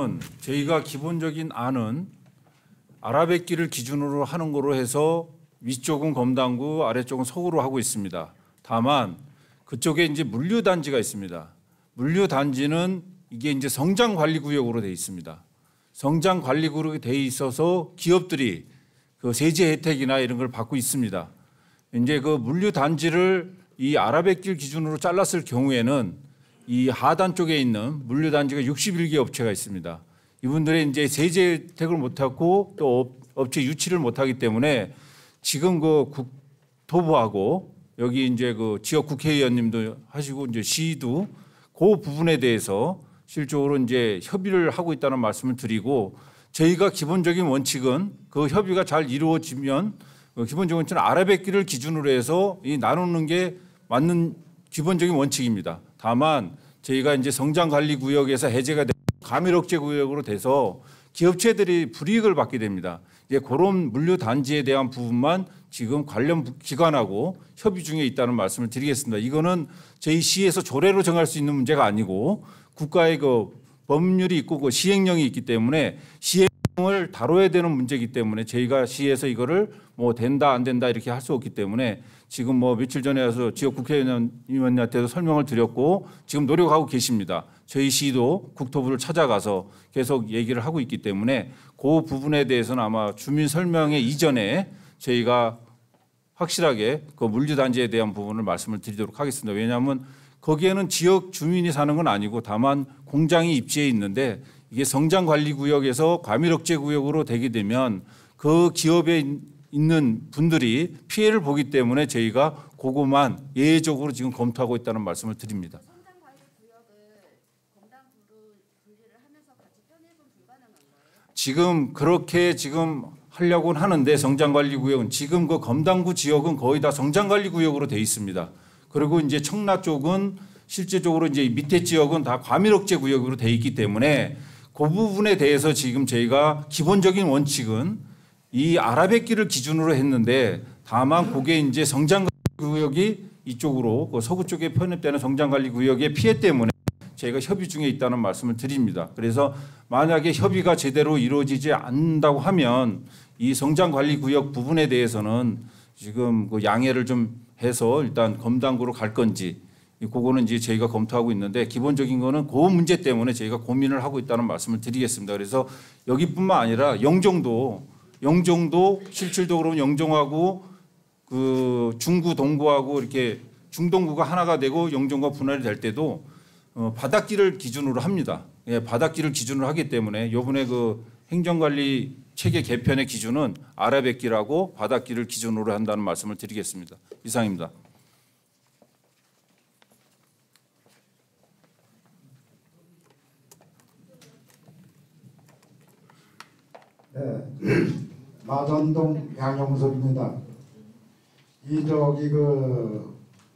우선은 저희가 기본적인 안은 아라뱃길을 기준으로 하는 거로 해서 위쪽은 검단구, 아래쪽은 서구로 하고 있습니다. 다만 그쪽에 이제 물류 단지가 있습니다. 물류 단지는 이게 이제 성장 관리 구역으로 되어 있습니다. 성장 관리 구역이 되어 있어서 기업들이 그 세제 혜택이나 이런 걸 받고 있습니다. 이제 그 물류 단지를 이 아라뱃길 기준으로 잘랐을 경우에는 이 하단 쪽에 있는 물류 단지가 육십일 개 업체가 있습니다. 이분들의 이제 세제 혜택을 못하고 또 업체 유치를 못하기 때문에 지금 그 국토부하고 여기 이제 그 지역 국회의원님도 하시고 이제 시도 그 부분에 대해서 실적으로 이제 협의를 하고 있다는 말씀을 드리고, 저희가 기본적인 원칙은 그 협의가 잘 이루어지면 기본적인 원칙은 아라뱃길을 기준으로 해서 이 나누는 게 맞는 기본적인 원칙입니다. 다만 저희가 이제 성장관리구역에서 해제가 되고 과밀억제구역으로 돼서 기업체들이 불이익을 받게 됩니다. 이제 그런 물류 단지에 대한 부분만 지금 관련 기관하고 협의 중에 있다는 말씀을 드리겠습니다. 이거는 저희 시에서 조례로 정할 수 있는 문제가 아니고 국가의 그 법률이 있고 그 시행령이 있기 때문에 시행령을 다뤄야 되는 문제이기 때문에 저희가 시에서 이거를 뭐 된다 안 된다 이렇게 할 수 없기 때문에 지금 뭐 며칠 전에 와서 지역 국회의원님한테도 설명을 드렸고 지금 노력하고 계십니다. 저희 시도 국토부를 찾아가서 계속 얘기를 하고 있기 때문에 그 부분에 대해서는 아마 주민 설명회 이전에 저희가 확실하게 그 물류단지에 대한 부분을 말씀을 드리도록 하겠습니다. 왜냐하면 거기에는 지역 주민이 사는 건 아니고 다만 공장이 입지해 있는데 이게 성장관리구역에서 과밀억제구역으로 되게 되면 그 기업에 있는 분들이 피해를 보기 때문에 저희가 그것만 예외적으로 지금 검토하고 있다는 말씀을 드립니다. 지금 그렇게 지금 하려고는 하는데 성장관리구역은 지금 그 검단구 지역은 거의 다 성장관리구역으로 돼 있습니다. 그리고 이제 청라 쪽은 실제적으로 이제 밑에 지역은 다 과밀억제구역으로 돼 있기 때문에 그 부분에 대해서 지금 저희가 기본적인 원칙은 이 아라뱃길을 기준으로 했는데 다만 그게 이제 성장관리구역이 이쪽으로 그 서구 쪽에 편입되는 성장관리구역의 피해 때문에 저희가 협의 중에 있다는 말씀을 드립니다. 그래서 만약에 협의가 제대로 이루어지지 않는다고 하면 이 성장관리구역 부분에 대해서는 지금 그 양해를 좀 해서 일단 검단구로 갈 건지 그거는 이제 저희가 검토하고 있는데 기본적인 거는 그 문제 때문에 저희가 고민을 하고 있다는 말씀을 드리겠습니다. 그래서 여기뿐만 아니라 영종도 영종도 실질적으로 영종하고 그 중구 동구하고 이렇게 중동구가 하나가 되고 영종과 분할이 될 때도 어, 바닷길을 기준으로 합니다. 예, 바닷길을 기준으로 하기 때문에 이번에 그 행정관리 체계 개편의 기준은 아라뱃길하고 바닷길을 기준으로 한다는 말씀을 드리겠습니다. 이상입니다.
네, 마전동 양용석입니다. 이 저기 그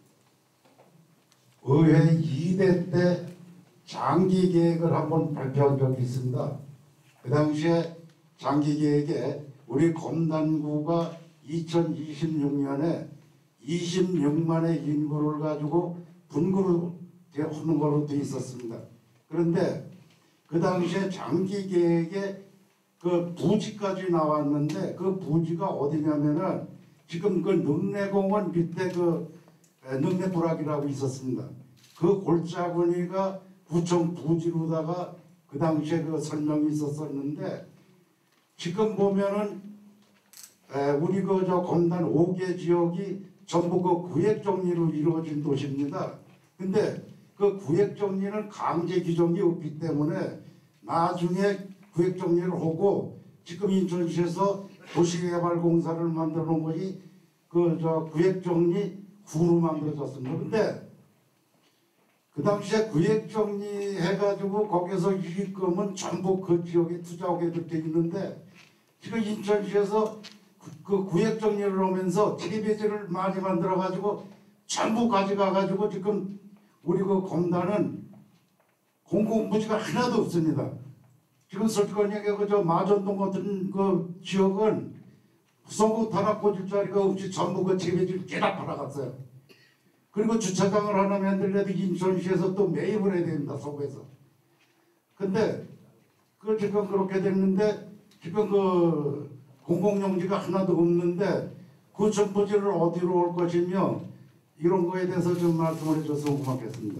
의회 이 대 때 장기 계획을 한번 발표한 적이 있습니다. 그 당시에 장기 계획에 우리 검단구가 이천이십육 년에 이십육만의 인구를 가지고 분구를 하는 걸로 되어 있었습니다. 그런데 그 당시에 장기 계획에 그 부지까지 나왔는데 그 부지가 어디냐면은 지금 그 능내공원 밑에 그 능내부락이라고 있었습니다. 그 골짜구니가 구청 부지로다가 그 당시에 그 설명이 있었었는데 지금 보면은 우리 그 저 검단 오 개 지역이 전부 그 구획 정리로 이루어진 도시입니다. 근데 그 구획 정리는 강제 규정이 없기 때문에 나중에 구획 정리를 하고 지금 인천시에서 도시개발공사를 만들어 놓은 것이 그 저 구획 정리 구로 만들어졌습니다. 근데 그 당시에 구획 정리해가지고 거기서 유익금은 전부 그 지역에 투자하게 돼 있는데 지금 인천시에서 그, 그 구획 정리를 하면서 티비지를 많이 만들어가지고 전부 가져가가지고 지금 우리 그 검단은 공공부지가 하나도 없습니다. 지금 솔직하게 그저 마전동 같은 그 지역은 부성구 단합 꽂을 자리가 없이 전부 그 재배지를 깨다 팔아갔어요. 그리고 주차장을 하나 만들려도 인천시에서 또 매입을 해야 됩니다. 서구에서. 근데 그 지금 그렇게 됐는데 지금 그 공공용지가 하나도 없는데 구청 부지를 어디로 올 것이며 이런 거에 대해서 좀 말씀을 해줘서 고맙겠습니다.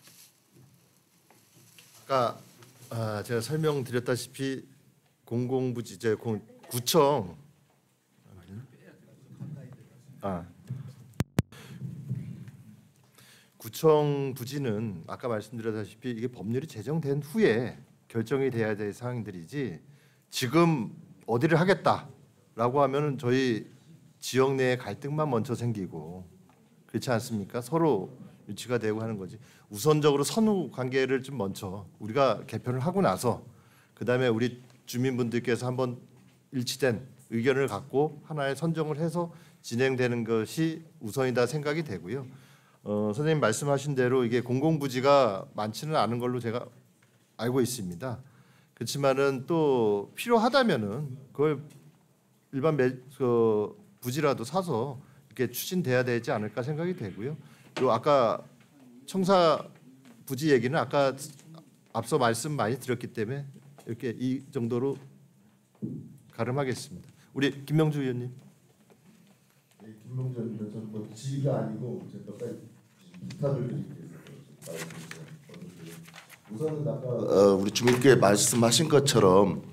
아까 아, 제가 설명드렸다시피 공공부지 제 구청 아 구청 부지는 아까 말씀드렸다시피 이게 법률이 제정된 후에 결정이 돼야 될 사항들이지 지금 어디를 하겠다라고 하면은 저희 지역 내에 갈등만 먼저 생기고 그렇지 않습니까? 서로 유치가 되고 하는 거지. 우선적으로 선후 관계를 좀 먼저 우리가 개편을 하고 나서 그다음에 우리 주민분들께서 한번 일치된 의견을 갖고 하나의 선정을 해서 진행되는 것이 우선이다 생각이 되고요. 어, 선생님 말씀하신 대로 이게 공공부지가 많지는 않은 걸로 제가 알고 있습니다. 그렇지만은 또 필요하다면은 그걸 일반 매, 그 부지라도 사서 이렇게 추진돼야 되지 않을까 생각이 되고요. 또 아까 청사 부지 얘기는 아까 앞서 말씀 많이 드렸기 때문에 이렇게 이 정도로 가름하겠습니다. 우리 김명주 의원님.
네, 김명주 의원님, 저는 뭐 지가 아니고 제가 빨리 부탁을 드리기 위해서 우선은 아까 어, 우리 주민께 말씀하신 것처럼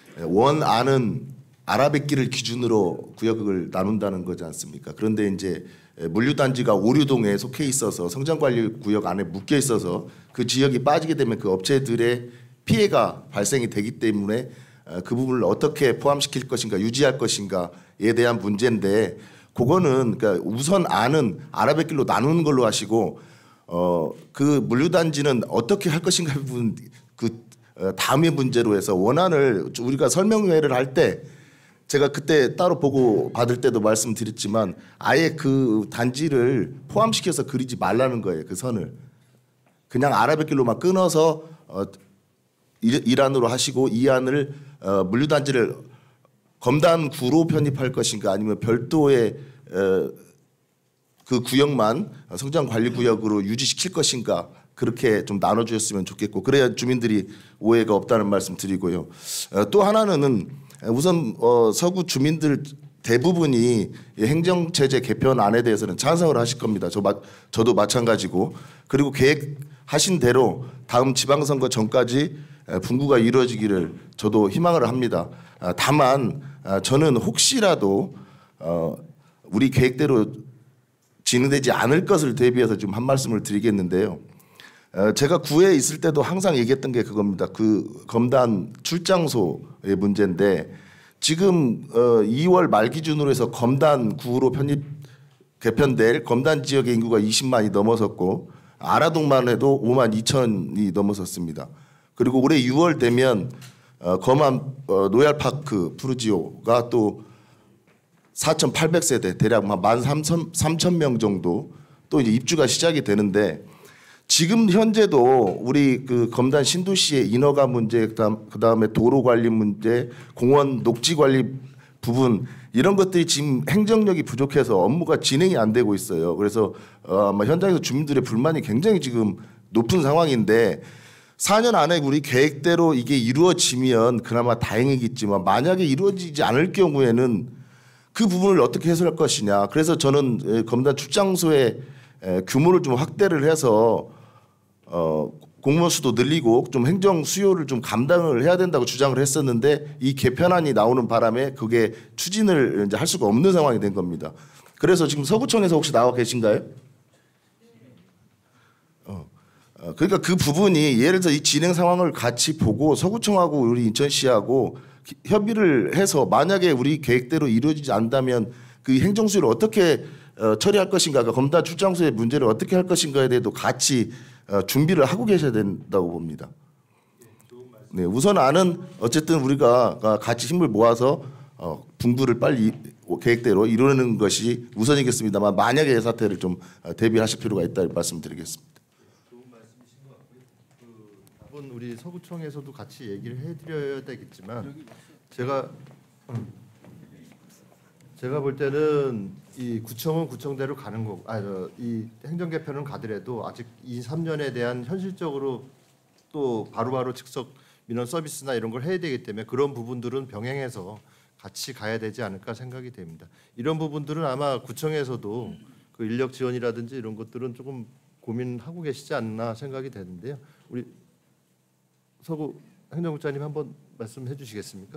원안은 아라뱃길을 기준으로 구역을 나눈다는 거지 않습니까? 그런데 이제 물류단지가 오류동에 속해 있어서 성장관리구역 안에 묶여 있어서 그 지역이 빠지게 되면 그 업체들의 피해가 발생이 되기 때문에 그 부분을 어떻게 포함시킬 것인가 유지할 것인가에 대한 문제인데 그거는 그러니까 우선 안은 아라뱃길로 나누는 걸로 하시고 어, 그 물류단지는 어떻게 할 것인가 부분 그 다음의 문제로 해서 원안을 우리가 설명회를 할 때 제가 그때 따로 보고 받을 때도 말씀드렸지만 아예 그 단지를 포함시켜서 그리지 말라는 거예요. 그 선을 그냥 아라뱃길로만 끊어서 어, 일안으로 하시고 이안을 어, 물류단지를 검단구로 편입할 것인가 아니면 별도의 어, 그 구역만 성장관리구역으로 유지시킬 것인가 그렇게 좀 나눠주셨으면 좋겠고 그래야 주민들이 오해가 없다는 말씀 드리고요. 어, 또 하나는 우선 어, 서구 주민들 대부분이 행정체제 개편안에 대해서는 찬성을 하실 겁니다. 저 마, 저도 마찬가지고 그리고 계획하신 대로 다음 지방선거 전까지 분구가 이루어지기를 저도 희망을 합니다. 아, 다만 아, 저는 혹시라도 어, 우리 계획대로 진행되지 않을 것을 대비해서 좀 한 말씀을 드리겠는데요. 어, 제가 구에 있을 때도 항상 얘기했던 게 그겁니다. 그 검단 출장소의 문제인데 지금 어, 이월 말 기준으로 해서 검단구로 편입 개편될 검단 지역의 인구가 이십만이 넘어섰고 아라동만 해도 오만 이천이 넘어섰습니다. 그리고 올해 유월 되면 어, 검암 어, 노얄파크 푸르지오가 또 사천팔백 세대 대략 만 삼천 명 정도 또 이제 입주가 시작이 되는데 지금 현재도 우리 그 검단 신도시의 인허가 문제 그 다음에 도로 관리 문제 공원 녹지 관리 부분 이런 것들이 지금 행정력이 부족해서 업무가 진행이 안 되고 있어요. 그래서 어, 아마 현장에서 주민들의 불만이 굉장히 지금 높은 상황인데 사 년 안에 우리 계획대로 이게 이루어지면 그나마 다행이겠지만 만약에 이루어지지 않을 경우에는 그 부분을 어떻게 해소할 것이냐. 그래서 저는 검단 출장소의 규모를 좀 확대를 해서 어, 공무원 수도 늘리고 좀 행정 수요를 좀 감당을 해야 된다고 주장을 했었는데 이 개편안이 나오는 바람에 그게 추진을 이제 할 수가 없는 상황이 된 겁니다. 그래서 지금 서구청에서 혹시 나와 계신가요? 어, 어, 그러니까 그 부분이 예를 들어 이 진행 상황을 같이 보고 서구청하고 우리 인천시하고 협의를 해서 만약에 우리 계획대로 이루어지지 않는다면 그 행정 수요를 어떻게 어, 처리할 것인가, 그러니까 검단 출장소의 문제를 어떻게 할 것인가에 대해서 같이 어, 준비를 하고 계셔야 된다고 봅니다. 네, 우선 안은 어쨌든 우리가 같이 힘을 모아서 어, 분구를 빨리 계획대로 이루는 것이 우선이겠습니다만 만약에 사태를 좀 대비하실 필요가 있다 말씀드리겠습니다.
좋은 말씀이신 것 같고요. 그 답은 우리 서구청에서도 같이 얘기를 해드려야 되겠지만 제가 음, 제가 볼 때는 이 구청은 구청대로 가는 거고, 아, 이 행정 개편은 가더라도 아직 이 삼 년에 대한 현실적으로 또 바로바로 즉석 민원 서비스나 이런 걸 해야 되기 때문에 그런 부분들은 병행해서 같이 가야 되지 않을까 생각이 됩니다. 이런 부분들은 아마 구청에서도 그 인력 지원이라든지 이런 것들은 조금 고민하고 계시지 않나 생각이 되는데요. 우리 서구 행정국장님 한번 말씀해 주시겠습니까?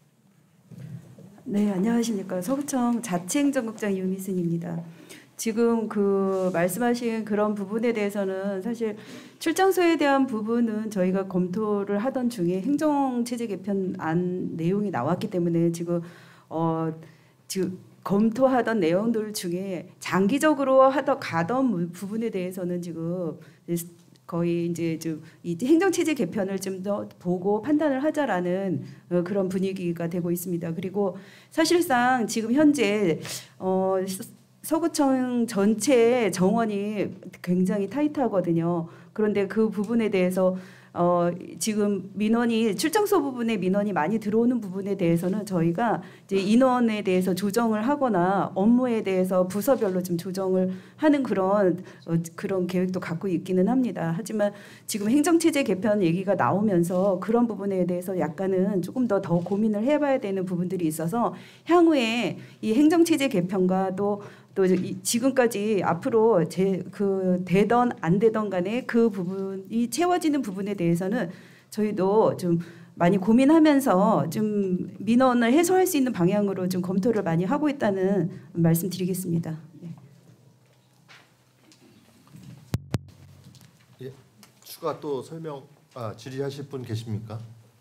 네, 안녕하십니까. 서구청 자치행정국장 유미순입니다. 지금 그 말씀하신 그런 부분에 대해서는 사실 출장소에 대한 부분은 저희가 검토를 하던 중에 행정체제 개편안 내용이 나왔기 때문에 지금 어 지금 검토하던 내용들 중에 장기적으로 하던 가던 부분에 대해서는 지금 거의 이제 좀 이 행정체제 개편을 좀 더 보고 판단을 하자라는 어, 그런 분위기가 되고 있습니다. 그리고 사실상 지금 현재 어, 서구청 전체 정원이 굉장히 타이트하거든요. 그런데 그 부분에 대해서 어 지금 민원이 출장소 부분에 민원이 많이 들어오는 부분에 대해서는 저희가 이제 인원에 대해서 조정을 하거나 업무에 대해서 부서별로 좀 조정을 하는 그런 어, 그런 계획도 갖고 있기는 합니다. 하지만 지금 행정체제 개편 얘기가 나오면서 그런 부분에 대해서 약간은 조금 더 더 고민을 해봐야 되는 부분들이 있어서 향후에 이 행정체제 개편과 또 또 지금까지 앞으로 제 그 되던 안 되던 간에 그 부분이 채워지는 부분에 대해서는 저희도 좀 많이 고민하면서 좀 민원을 해소할 수 있는 방향으로 좀 검토를 많이 하고 있다는 말씀드리겠습니다. 네.
예, 추가 또 설명 아 질의하실 분 계십니까?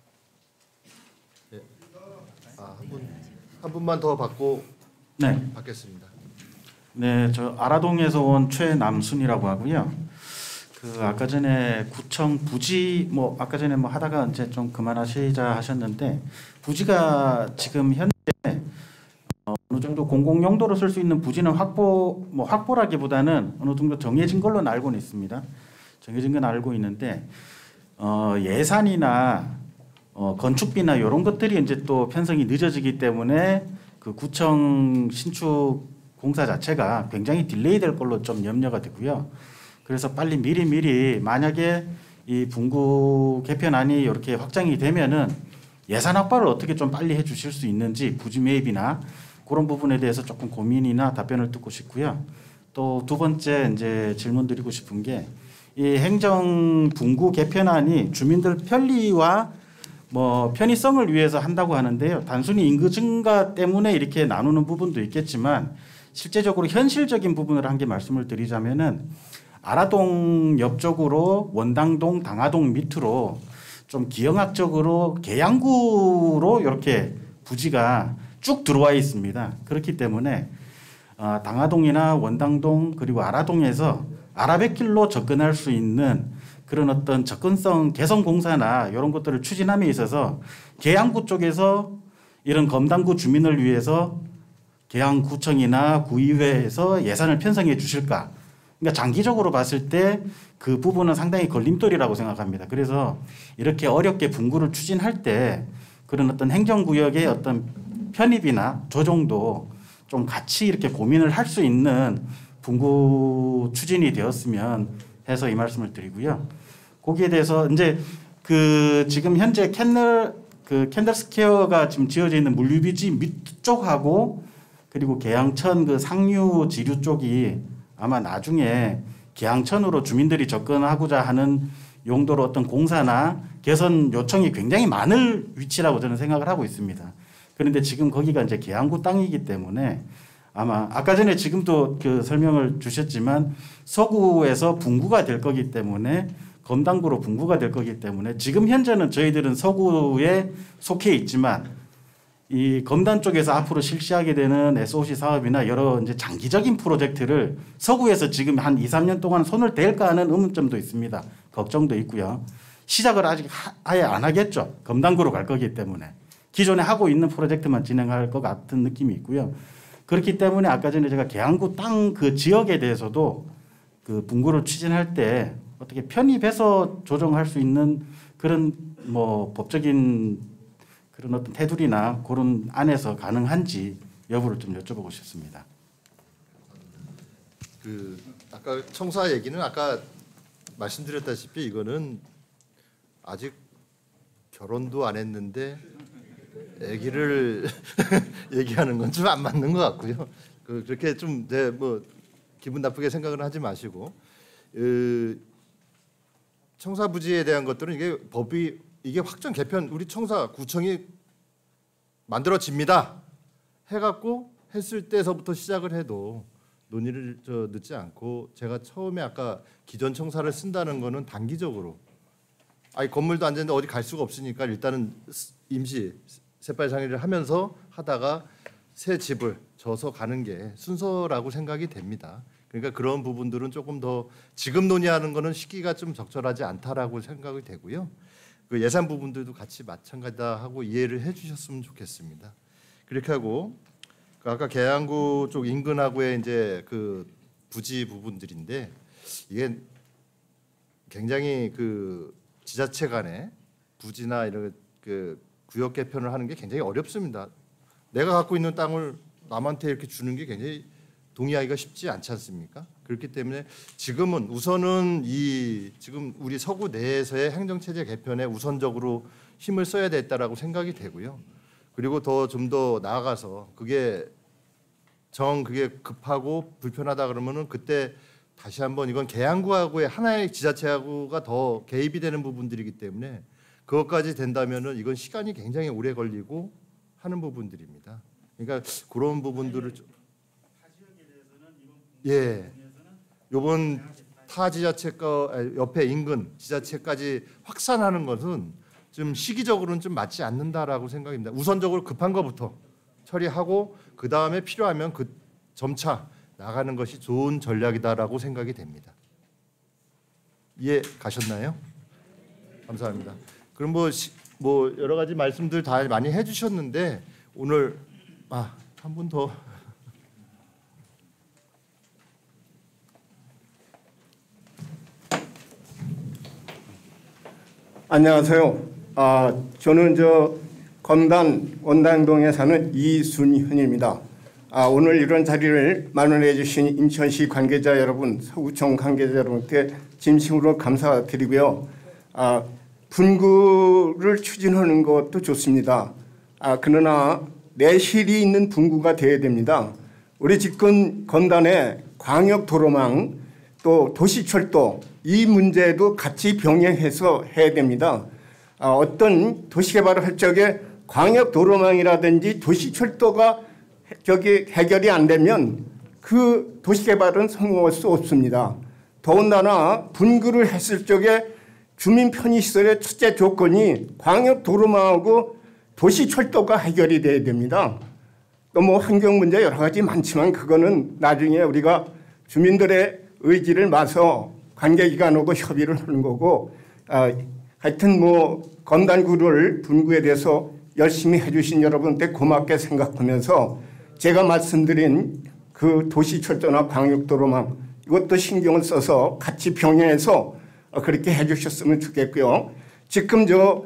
예. 아, 한 분 한 분만 더 받고
네.
받겠습니다.
네, 저 아라동에서 온 최남순이라고 하고요. 그 아까 전에 구청 부지 뭐 아까 전에 뭐 하다가 이제 좀 그만하시자 하셨는데 부지가 지금 현재 어, 어느 정도 공공 용도로 쓸 수 있는 부지는 확보 뭐 확보라기보다는 어느 정도 정해진 걸로 알고는 있습니다. 정해진 건 알고 있는데 어, 예산이나 어, 건축비나 이런 것들이 이제 또 편성이 늦어지기 때문에 그 구청 신축 공사 자체가 굉장히 딜레이 될 걸로 좀 염려가 되고요. 그래서 빨리 미리 미리 만약에 이 분구 개편안이 이렇게 확정이 되면은 예산 확보를 어떻게 좀 빨리 해 주실 수 있는지 부지 매입이나 그런 부분에 대해서 조금 고민이나 답변을 듣고 싶고요. 또 두 번째 이제 질문 드리고 싶은 게 이 행정 분구 개편안이 주민들 편리와 뭐 편의성을 위해서 한다고 하는데요. 단순히 인구 증가 때문에 이렇게 나누는 부분도 있겠지만 실제적으로 현실적인 부분을 한 개 말씀을 드리자면은 아라동 옆쪽으로 원당동, 당하동 밑으로 좀 기형학적으로 계양구로 이렇게 부지가 쭉 들어와 있습니다. 그렇기 때문에 어, 당하동이나 원당동 그리고 아라동에서 아라뱃길로 접근할 수 있는 그런 어떤 접근성 개선 공사나 이런 것들을 추진함에 있어서 계양구 쪽에서 이런 검단구 주민을 위해서 계양구청이나 구의회에서 예산을 편성해 주실까? 그러니까 장기적으로 봤을 때 그 부분은 상당히 걸림돌이라고 생각합니다. 그래서 이렇게 어렵게 분구를 추진할 때 그런 어떤 행정구역의 어떤 편입이나 조정도 좀 같이 이렇게 고민을 할 수 있는 분구 추진이 되었으면 해서 이 말씀을 드리고요. 거기에 대해서 이제 그 지금 현재 캔들 그 캔들 스퀘어가 지금 지어져 있는 물류비지 밑쪽하고 그리고 계양천 그 상류 지류 쪽이 아마 나중에 계양천으로 주민들이 접근하고자 하는 용도로 어떤 공사나 개선 요청이 굉장히 많을 위치라고 저는 생각을 하고 있습니다. 그런데 지금 거기가 이제 계양구 땅이기 때문에 아마 아까 전에 지금도 그 설명을 주셨지만 서구에서 분구가 될 거기 때문에 검단구로 분구가 될 거기 때문에 지금 현재는 저희들은 서구에 속해 있지만 이 검단 쪽에서 앞으로 실시하게 되는 에스오씨 사업이나 여러 이제 장기적인 프로젝트를 서구에서 지금 한 이, 삼 년 동안 손을 댈까 하는 의문점도 있습니다. 걱정도 있고요. 시작을 아직 하, 아예 안 하겠죠. 검단구로 갈 거기 때문에. 기존에 하고 있는 프로젝트만 진행할 것 같은 느낌이 있고요. 그렇기 때문에 아까 전에 제가 계양구 땅 그 지역에 대해서도 그 분구를 추진할 때 어떻게 편입해서 조정할 수 있는 그런 뭐 법적인 그런 어떤 테두리나 그런 안에서 가능한지 여부를 좀 여쭤보고 싶습니다.
그 아까 청사 얘기는 아까 말씀드렸다시피 이거는 아직 결혼도 안 했는데 아기를 얘기하는 건 좀 안 맞는 것 같고요. 그 그렇게 좀 네, 뭐 기분 나쁘게 생각은 하지 마시고 그 청사부지에 대한 것들은 이게 법이 이게 확정 개편 우리 청사 구청이 만들어집니다. 해갖고 했을 때서부터 시작을 해도 논의를 저 늦지 않고 제가 처음에 아까 기존 청사를 쓴다는 거는 단기적으로 아니 건물도 안 되는데 어디 갈 수가 없으니까 일단은 임시 세발 상의를 하면서 하다가 새 집을 져서 가는 게 순서라고 생각이 됩니다. 그러니까 그런 부분들은 조금 더 지금 논의하는 거는 시기가 좀 적절하지 않다라고 생각이 되고요. 그 예산 부분들도 같이 마찬가지다 하고 이해를 해주셨으면 좋겠습니다. 그렇게 하고 아까 계양구 쪽 인근하고의 이제 그 부지 부분들인데 이게 굉장히 그 지자체 간에 부지나 이런 그 구역 개편을 하는 게 굉장히 어렵습니다. 내가 갖고 있는 땅을 남한테 이렇게 주는 게 굉장히 동의하기가 쉽지 않지 않습니까? 그렇기 때문에 지금은 우선은 이 지금 우리 서구 내에서의 행정체제 개편에 우선적으로 힘을 써야 됐다라고 생각이 되고요. 그리고 더 좀 더 나아가서 그게 정 그게 급하고 불편하다 그러면은 그때 다시 한번 이건 계양구하고의 하나의 지자체하고가 더 개입이 되는 부분들이기 때문에 그것까지 된다면은 이건 시간이 굉장히 오래 걸리고 하는 부분들입니다. 그러니까 그런 부분들을 좀 예, 요번 타 지자체가 옆에 인근 지자체까지 확산하는 것은 좀 시기적으로는 좀 맞지 않는다라고 생각입니다. 우선적으로 급한 것부터 처리하고 그 다음에 필요하면 그 점차 나가는 것이 좋은 전략이다라고 생각이 됩니다. 이해 가셨나요? 감사합니다. 그럼 뭐, 시, 뭐 여러 가지 말씀들 다 많이 해주셨는데 오늘 아, 한 분 더.
안녕하세요. 아, 저는 저 검단 원당동에 사는 이순현입니다. 아, 오늘 이런 자리를 마련해 주신 인천시 관계자 여러분, 서구청 관계자 여러분께 진심으로 감사드리고요. 아, 분구를 추진하는 것도 좋습니다. 아, 그러나 내실이 있는 분구가 돼야 됩니다. 우리 집권 검단의 광역도로망 또 도시철도 이 문제도 같이 병행해서 해야 됩니다. 아, 어떤 도시개발을 할 적에 광역도로망이라든지 도시철도가 저기 해결이 안 되면 그 도시개발은 성공할 수 없습니다. 더군다나 분구를 했을 적에 주민 편의시설의 첫째 조건이 광역도로망하고 도시철도가 해결이 돼야 됩니다. 또 뭐 환경 문제 여러 가지 많지만 그거는 나중에 우리가 주민들의 의지를 마서 관계기관하고 협의를 하는 거고 아, 하여튼 뭐 검단구를 분구에 대해서 열심히 해주신 여러분께 고맙게 생각하면서 제가 말씀드린 그 도시철도나 광역도로망 이것도 신경을 써서 같이 병행해서 그렇게 해주셨으면 좋겠고요. 지금 저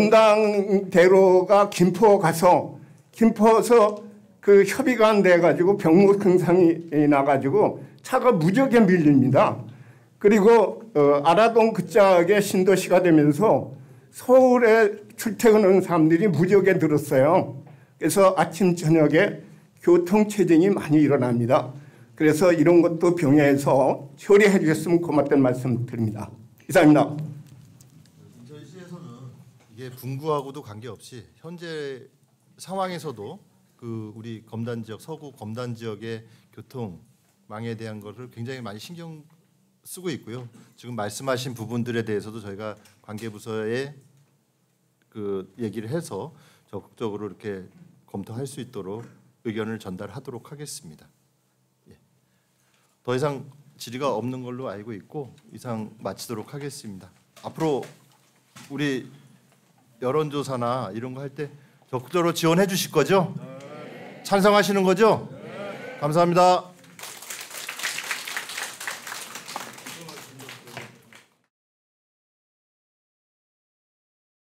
원당대로가 김포 가서 김포에서 그 협의가 안 돼가지고 병목 증상이 나가지고 차가 무지하게 밀립니다. 그리고 어, 아라동 그짝에 신도시가 되면서 서울에 출퇴근하는 사람들이 무지하게 늘었어요. 그래서 아침 저녁에 교통체증이 많이 일어납니다. 그래서 이런 것도 병행해서 처리해 주셨으면 고맙다는 말씀 드립니다. 이상입니다.
인천시에서는 이게 분구하고도 관계없이 현재 상황에서도 그 우리 검단 지역 서구 검단 지역의 교통망에 대한 것을 굉장히 많이 신경 쓰고 있고요. 지금 말씀하신 부분들에 대해서도 저희가 관계부서에 그 얘기를 해서 적극적으로 이렇게 검토할 수 있도록 의견을 전달하도록 하겠습니다. 예. 더 이상 질의가 없는 걸로 알고 있고 이상 마치도록 하겠습니다. 앞으로 우리 여론조사나 이런 거 할 때 적극적으로 지원해 주실 거죠? 네. 찬성하시는 거죠? 네. 감사합니다.